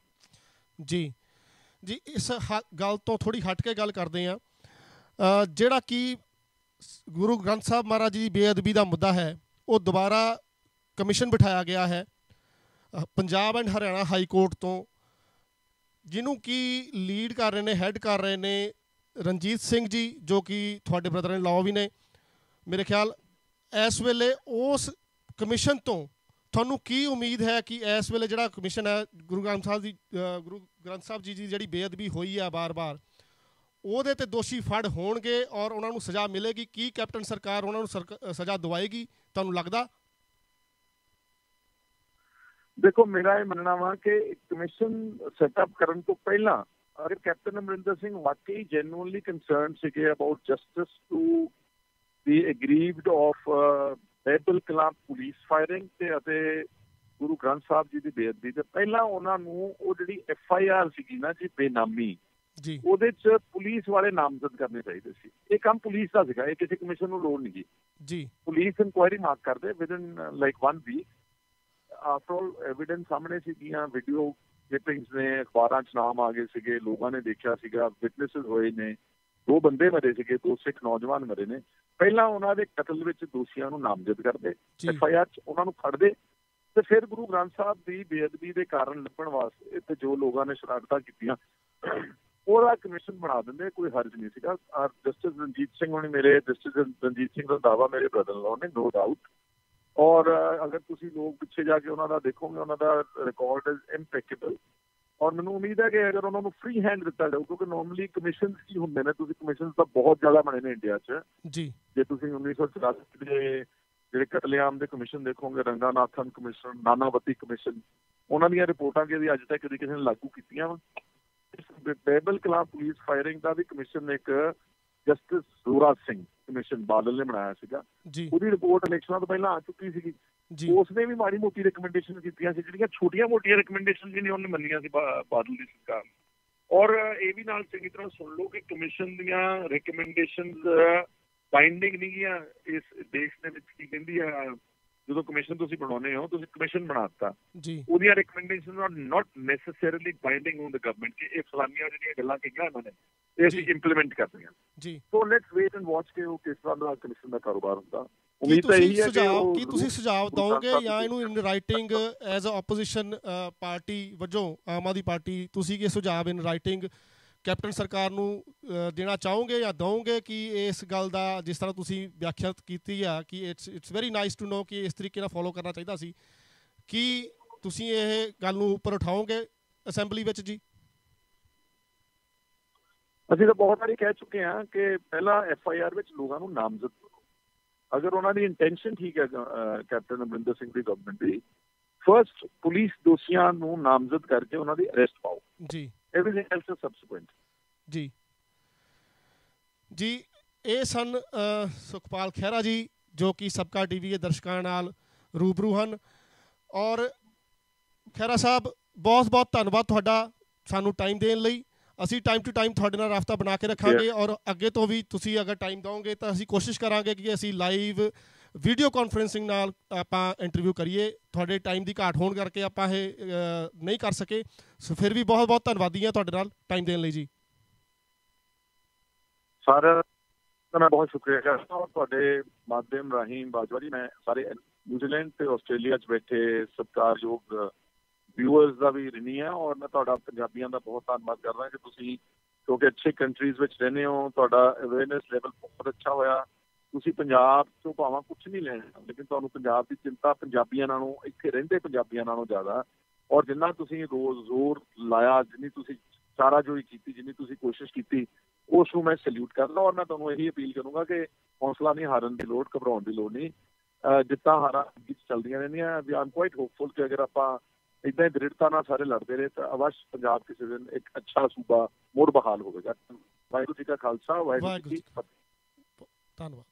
ਜੀ, ਇਸ ਗੱਲ ਤੋਂ ਥੋੜ੍ਹੀ ਹਟ ਕੇ ਗੱਲ ਕਰਦੇ ਹਾਂ। ਜਿਹੜਾ ਕਿ ਗੁਰੂ ਗ੍ਰੰਥ ਸਾਹਿਬ ਮਹਾਰਾਜ ਜੀ ਦੀ ਬੇਅਦਬੀ ਦਾ ਮੁੱਦਾ ਹੈ, ਉਹ ਦੁਬਾਰਾ ਕਮਿਸ਼ਨ ਬਿਠਾਇਆ ਗਿਆ ਹੈ Punjab and Haryana high court ਤੋਂ, ਜਿਹਨੂੰ ਕਿ ਲੀਡ ਕਰ ਰਹੇ ਨੇ, ਹੈਡ ਕਰ ਰਹੇ ਨੇ ਰਣਜੀਤ ਸਿੰਘ ਜੀ, ਜੋ ਕਿ ਤੁਹਾਡੇ ਬ੍ਰਦਰ ਇਨ ਲਾਅ ਵੀ ਨੇ। ਮੇਰੇ ਖਿਆਲ ਇਸ ਵੇਲੇ ਉਸ ਕਮਿਸ਼ਨ ਤੋਂ ਤੁਹਾਨੂੰ ਕੀ ਉਮੀਦ ਹੈ ਕਿ ਇਸ ਵੇਲੇ ਜਿਹੜਾ ਕਮਿਸ਼ਨ ਹੈ ਗੁਰੂ ਗ੍ਰੰਥ ਸਾਹਿਬ ਜੀ ਦੀ ਜਿਹੜੀ ਬੇਅਦਬੀ ਹੋਈ ਹੈ ਬਾਰ-ਬਾਰ, ਉਹਦੇ ਤੇ ਦੋਸ਼ੀ ਫੜ ਹੋਣਗੇ ਔਰ ਉਹਨਾਂ ਨੂੰ ਸਜ਼ਾ ਮਿਲੇਗੀ? ਕੀ ਕੈਪਟਨ ਸਰਕਾਰ ਉਹਨਾਂ ਨੂੰ ਸਜ਼ਾ ਦਵਾਏਗੀ, ਤੁਹਾਨੂੰ ਲੱਗਦਾ? ਦੇਖੋ, ਮੇਰਾ ਇਹ ਮੰਨਣਾ ਵਾ ਕਿ ਕਮਿਸ਼ਨ ਸੈਟਅਪ ਕਰਨ ਤੋਂ ਪਹਿਲਾਂ ਅਗਰ ਕੈਪਟਨ ਅਮਰਿੰਦਰ ਸਿੰਘ ਵਾਕਈ ਜੈਨੂਅਨਲੀ ਕੰਸਰਨ ਸੀਗੇ about justice to the aggrieved of Behbal Kalan police firing ਅਤੇ ਗੁਰੂ ਗ੍ਰੰਥ ਸਾਹਿਬ ਜੀ ਦੀ ਬੇਅਦਬੀ, ਤੇ ਪਹਿਲਾਂ ਉਹਨਾਂ ਨੂੰ ਉਹ ਜਿਹੜੀ FIR ਸੀਗੀ ਨਾ ਜੀ, ਬੇਨਾਮੀ, ਉਹਦੇ 'ਚ ਪੁਲਿਸ ਵਾਲੇ ਨਾਮਜ਼ਦ ਕਰਨੇ ਚਾਹੀਦੇ ਸੀ। ਇਹ ਕੰਮ ਪੁਲਿਸ ਦਾ ਸੀਗਾ, ਇਹ ਕਿਸੇ ਕਮਿਸ਼ਨ ਨੂੰ ਲੋੜ ਨਹੀਂ ਜੀ। ਪੁਲਿਸ ਇਨਕੁਆਇਰੀ ਮਾਰਕ ਕਰਦੇ within like 1 week. After all evidence ਸਾਹਮਣੇ ਸੀਗੀਆਂ, ਵੀਡੀਓ ਕਲਿੱਪਿੰਗਸ ਨੇ, ਅਖਬਾਰਾਂ 'ਚ ਨਾਮ ਆ ਗਏ ਸੀਗੇ, ਲੋਕਾਂ ਨੇ ਦੇਖਿਆ ਸੀਗਾ, ਵਿਟਨੈਸਿਸ ਹੋਏ ਨੇ, 2 ਬੰਦੇ ਮਰੇ ਸੀਗੇ, 2 ਸਿੱਖ ਨੌਜਵਾਨ ਮਰੇ ਨੇ। ਪਹਿਲਾਂ ਉਹਨਾਂ ਦੇ ਕਤਲ ਵਿੱਚ ਦੋਸ਼ੀਆਂ ਨੂੰ ਨਾਮਜ਼ਦ ਕਰਦੇ, FIR 'ਚ ਉਹਨਾਂ ਨੂੰ ਫੜਦੇ, ਤੇ ਫਿਰ ਗੁਰੂ ਗ੍ਰੰਥ ਸਾਹਿਬ ਦੀ ਬੇਅਦਬੀ ਦੇ ਕਾਰਨ ਲੱਭਣ ਵਾਸਤੇ ਤੇ ਜੋ ਲੋਕਾਂ ਨੇ ਸ਼ਰਾਰਤਾਂ ਕੀਤੀਆਂ ਉਹਦਾ ਕਮਿਸ਼ਨ ਬਣਾ ਦਿੰਦੇ, ਕੋਈ ਹਰਜ ਨਹੀਂ ਸੀਗਾ। ਜਸਟਿਸ ਰਣਜੀਤ ਸਿੰਘ ਹੋਣੀ, ਮੇਰੇ ਜਸਟਿਸ ਰਣਜੀਤ ਸਿੰਘ ਦਾ ਦਾਵਾ ਮੇਰੇ ਬ੍ਰਦਰ ਇਨ ਲਾਅ ਨੇ, ਨੋ ਡਾਊਟ। ਔਰ ਅਗਰ ਤੁਸੀਂ ਲੋਕ ਪਿੱਛੇ ਜਾ ਕੇ ਉਹਨਾਂ ਦਾ ਦੇਖੋਗੇ, ਉਹਨਾਂ ਦਾ ਰਿਕਾਰਡ ਇਜ਼ ਇੰਪੈਕੇਬਲ। ਔਰ ਮੈਨੂੰ ਉਮੀਦ ਹੈ ਕਿ ਅਗਰ ਉਹਨਾਂ ਨੂੰ ਫ੍ਰੀ ਹੈਂਡ ਦਿੱਤਾ ਜਾਊ, ਕਿਉਂਕਿ ਨੋਰਮਲੀ ਕਮਿਸ਼ਨ ਕੀ ਹੁੰਦੇ ਨੇ, ਤੁਸੀਂ ਕਮਿਸ਼ਨ ਤਾਂ ਬਹੁਤ ਜ਼ਿਆਦਾ ਬਣੇ ਨੇ ਇੰਡੀਆ 'ਚ ਜੀ। ਜੇ ਤੁਸੀਂ 1984 ਦੇ ਜਿਹੜੇ ਕਤਲੇਆਮ ਦੇ ਕਮਿਸ਼ਨ ਦੇਖੋਗੇ, ਰੰਗਾਨਾਥਨ ਕਮਿਸ਼ਨ, ਨਾਨਾਵਤੀ ਕਮਿਸ਼ਨ, ਉਹਨਾਂ ਦੀਆਂ ਰਿਪੋਰਟਾਂ ਕਿ ਅੱਜ ਤੱਕ ਕਦੀ ਕਿਸੇ ਨੇ ਲਾਗੂ ਕੀਤੀਆਂ ਵਾ। ਬਹਿਬਲ ਕਲਾਂ ਪੁਲਿਸ ਫਾਇਰਿੰਗ ਦਾ ਵੀ ਕਮਿਸ਼ਨ ਇੱਕ ਜਸਟਿਸ ਜ਼ੋਰਾ ਸਿੰਘ ਕਮਿਸ਼ਨ ਬਾਦਲ ਨੇ ਬਣਾਇਆ ਸੀਗਾ, ਉਹਦੀ ਰਿਪੋਰਟ ਇਲੈਕਸ਼ਨਾਂ ਤੋਂ ਪਹਿਲਾਂ ਆ ਚੁੱਕੀ ਸੀਗੀ। ਉਸਨੇ ਵੀ ਮਾੜੀ ਮੋਟੀ ਰਿਕਮੈਂਡੇਸ਼ਨ ਕੀਤੀਆਂ ਸੀ, ਜਿਹੜੀਆਂ ਛੋਟੀਆਂ ਮੋਟੀਆਂ ਰਿਕਮੈਂਡੇਸ਼ਨ ਵੀ ਨੇ ਉਹਨੇ ਮੰਨੀਆਂ ਸੀ ਬਾਦਲ ਦੀ ਸਰਕਾਰ। ਔਰ ਇਹ ਵੀ ਨਾਲ ਚੰਗੀ ਤਰ੍ਹਾਂ ਸੁਣ ਲਓ ਕਿ ਕਮਿਸ਼ਨ ਦੀਆਂ ਰਿਕਮੈਂਡੇਸ਼ਨ ਬਾਈਂਡਿੰਗ ਨਹੀਂ ਗੀਆਂ। ਇਸ ਦੇਸ਼ ਦੇ ਵਿੱਚ ਕੀ ਕਹਿੰਦੀ ਆ, ਜਦੋਂ ਕਮਿਸ਼ਨ ਤੁਸੀਂ ਬਣਾਉਂਦੇ ਹੋ, ਤੁਸੀਂ ਕਮਿਸ਼ਨ ਬਣਾ ਦਿੱਤਾ, ਉਹਦੀਆਂ recommendation are not necessarily binding on the government ਕਿ ਇਹ ਫਲਾਨੀਆਂ ਜਿਹੜੀਆਂ ਗੱਲਾਂ ਕਹੀਆਂ ਇਹਨਾਂ ਨੇ ਇਹ ਅਸੀਂ ਇੰਪਲੀਮੈਂਟ ਕਰਨੀਆਂ। So let's wait and watch ਕਿ ਉਹ ਕਿਸ ਤਰ੍ਹਾਂ ਦਾ ਕਮਿਸ਼ਨ ਦਾ ਕਾਰੋਬਾਰ ਹੁੰਦਾ। ਉਮੀਦ ਤਾਂ ਇਹੀ ਹੈ ਕਿ ਤੁਸੀਂ ਸੁਝਾਅ ਦਿਓਗੇ ਜਾਂ ਇਹਨੂੰ in writing as a opposition party ਵਜੋਂ ਆਮ ਆਦਮੀ ਪਾਰਟੀ ਤੁਸੀਂ ਇਹ ਸੁਝਾਅ ਇਨ ਰਾਈਟਿੰਗ ਕੈਪਟਨ ਸਰਕਾਰ ਨੂੰ ਦੇਣਾ ਚਾਹੋਗੇ ਜਾਂ ਦਿਓਗੇ ਕਿ ਇਸ ਗੱਲ ਦਾ, ਜਿਸ ਤਰ੍ਹਾਂ ਤੁਸੀਂ ਵਿਆਖਿਆ ਕੀਤੀ ਆ ਕਿ it's very nice to know ਕਿ ਇਸ ਤਰੀਕੇ ਨਾਲ ਫੋਲੋ ਕਰਨਾ ਚਾਹੀਦਾ ਸੀ, ਕੀ ਤੁਸੀਂ ਇਹ ਗੱਲ ਨੂੰ ਉੱਪਰ ਉਠਾਓਗੇ ਅਸੈਂਬਲੀ ਵਿੱਚ ਜੀ? ਅਸੀਂ ਤਾਂ ਬਹੁਤ ਵਾਰੀ ਕਹਿ ਚੁੱਕੇ ਹਾਂ ਕਿ ਪਹਿਲਾਂ FIR ਵਿੱਚ ਲੋਕਾਂ ਨੂੰ ਨਾਮਜ਼ਦ ਕਰੋ। ਅਗਰ ਉਹਨਾਂ ਦੀ ਇੰਟੈਂਸ਼ਨ ਠੀਕ ਹੈ ਕੈਪਟਨ ਅਮਰਿੰਦਰ ਸਿੰਘ ਦੀ ਗਵਰਨਮੈਂਟ ਦੀ, ਫਰਸਟ ਪੁਲਿਸ ਦੋਸ਼ੀਆਂ ਨੂੰ ਨਾਮਜ਼ਦ ਕਰਕੇ ਉਹਨਾਂ ਦੀ ਅਰੈਸਟ ਪਾਓ ਜੀ। Everything else is subsequent. ਜੀ ਇਹ ਸਨ ਸੁਖਪਾਲ ਖਹਿਰਾ ਜੀ, ਜੋ ਕਿ ਸਬਕਾ TV ਦੇ ਦਰਸ਼ਕਾਂ ਨਾਲ ਰੂਬਰੂ ਹਨ। ਔਰ ਖਹਿਰਾ ਸਾਹਿਬ, ਬਹੁਤ ਬਹੁਤ ਧੰਨਵਾਦ ਤੁਹਾਡਾ ਸਾਨੂੰ ਟਾਈਮ ਦੇਣ ਲਈ। ਅਸੀਂ ਟਾਈਮ ਟੂ ਟਾਈਮ ਤੁਹਾਡੇ ਨਾਲ ਰਾਬਤਾ ਬਣਾ ਕੇ ਰੱਖਾਂਗੇ ਔਰ ਅੱਗੇ ਤੋਂ ਵੀ ਤੁਸੀਂ ਅਗਰ ਟਾਈਮ ਦਿਓਗੇ ਤਾਂ ਅਸੀਂ ਕੋਸ਼ਿਸ਼ ਕਰਾਂਗੇ ਕਿ ਅਸੀਂ ਲਾਈਵ ਵੀਡੀਓ ਕਾਨਫਰੰਸਿੰਗ ਨਾਲ ਆਪਾਂ ਇੰਟਰਵਿਊ ਕਰੀਏ। ਤੁਹਾਡੇ ਟਾਈਮ ਦੀ ਘਾਟ ਹੋਣ ਕਰਕੇ ਆਪਾਂ ਇਹ ਨਹੀਂ ਕਰ ਸਕੇ, ਸੋ ਫਿਰ ਵੀ ਬਹੁਤ ਬਹੁਤ ਧੰਨਵਾਦੀ ਹਾਂ ਤੁਹਾਡੇ ਨਾਲ ਟਾਈਮ ਦੇਣ ਲਈ ਜੀ। ਸਾਰਿਆਂ ਦਾ ਮੈਂ ਬਹੁਤ ਸ਼ੁਕਰੀਆ ਕਰਦਾ ਔਰ ਤੁਹਾਡੇ ਮਾਧਿਅਮ ਰਾਹੀਂ ਬਾਜਵਾ ਜੀ ਮੈਂ ਸਾਰੇ ਨਿਊਜ਼ੀਲੈਂਡ ਤੇ ਆਸਟ੍ਰੇਲੀਆ 'ਚ ਬੈਠੇ ਸਤਿਕਾਰਯੋਗ ਵਿਊਅਰਸ ਦਾ ਵੀ ਰਿਣੀ ਹੈ। ਔਰ ਮੈਂ ਤੁਹਾਡਾ ਪੰਜਾਬੀਆਂ ਦਾ ਬਹੁਤ ਧੰਨਵਾਦ ਕਰਦਾ ਕਿ ਤੁਸੀਂ, ਕਿਉਂਕਿ ਅੱਛੇ ਕੰਟਰੀਜ਼ ਵਿੱਚ ਰਹਿੰਦੇ ਹੋ, ਤੁਹਾਡਾ ਅਵੇਅਰਨੈਸ ਲੈਵਲ ਬਹੁਤ ਅੱਛਾ ਹੋਇਆ। ਤੁਸੀਂ ਪੰਜਾਬ ਤੋਂ ਭਾਵੇਂ ਕੁਛ ਨਹੀਂ ਲੈਣਾ, ਲੇਕਿਨ ਤੁਹਾਨੂੰ ਪੰਜਾਬ ਦੀ ਚਿੰਤਾ ਪੰਜਾਬੀਆਂ ਨਾਲੋਂ, ਇੱਥੇ ਰਹਿੰਦੇ ਪੰਜਾਬੀਆਂ ਨਾਲੋਂ ਜ਼ਿਆਦਾ। ਔਰ ਜਿੰਨਾ ਤੁਸੀਂ ਰੋਜ਼ ਜ਼ੋਰ ਲਾਇਆ, ਜਿੰਨੀ ਤੁਸੀਂ ਚਾਰਾਜੋਈ ਕੀਤੀ, ਜਿੰਨੀ ਤੁਸੀਂ ਕੋਸ਼ਿਸ਼ ਕੀਤੀ, ਉਸ ਨੂੰ ਮੈਂ ਸੈਲਿਊਟ ਕਰਦਾ। ਔਰ ਮੈਂ ਤੁਹਾਨੂੰ ਇਹੀ ਅਪੀਲ ਕਰੂੰਗਾ ਕਿ ਹੌਸਲਾ ਨਹੀਂ ਹਾਰਨ ਦੀ ਲੋੜ, ਘਬਰਾਉਣ ਦੀ ਲੋੜ ਨਹੀਂ। ਜਿੱਤਾਂ ਹਾਰਾਂ ਚੱਲਦੀਆਂ ਰਹਿੰਦੀਆਂ। ਵੀ ਆਮ ਕੁਆਇਟ ਹੋਪਫੁਲ ਕਿ ਅਗਰ ਆਪਾਂ ਇੱਦਾਂ ਹੀ ਦ੍ਰਿੜਤਾ ਨਾਲ ਸਾਰੇ ਲੜਦੇ ਰਹੇ ਤਾਂ ਅਵਸ਼ ਪੰਜਾਬ ਕਿਸੇ ਦਿਨ ਇੱਕ ਅੱਛਾ ਸੂਬਾ ਮੁੜ ਬਹਾਲ ਹੋਵੇਗਾ। ਵਾਹਿਗੁਰੂ ਜੀ ਕਾ ਖਾਲਸਾ, ਵਾਹਿਗੁਰੂ ਜੀ ਕੀ ਫਤਿਹ। ਧੰਨਵਾਦ।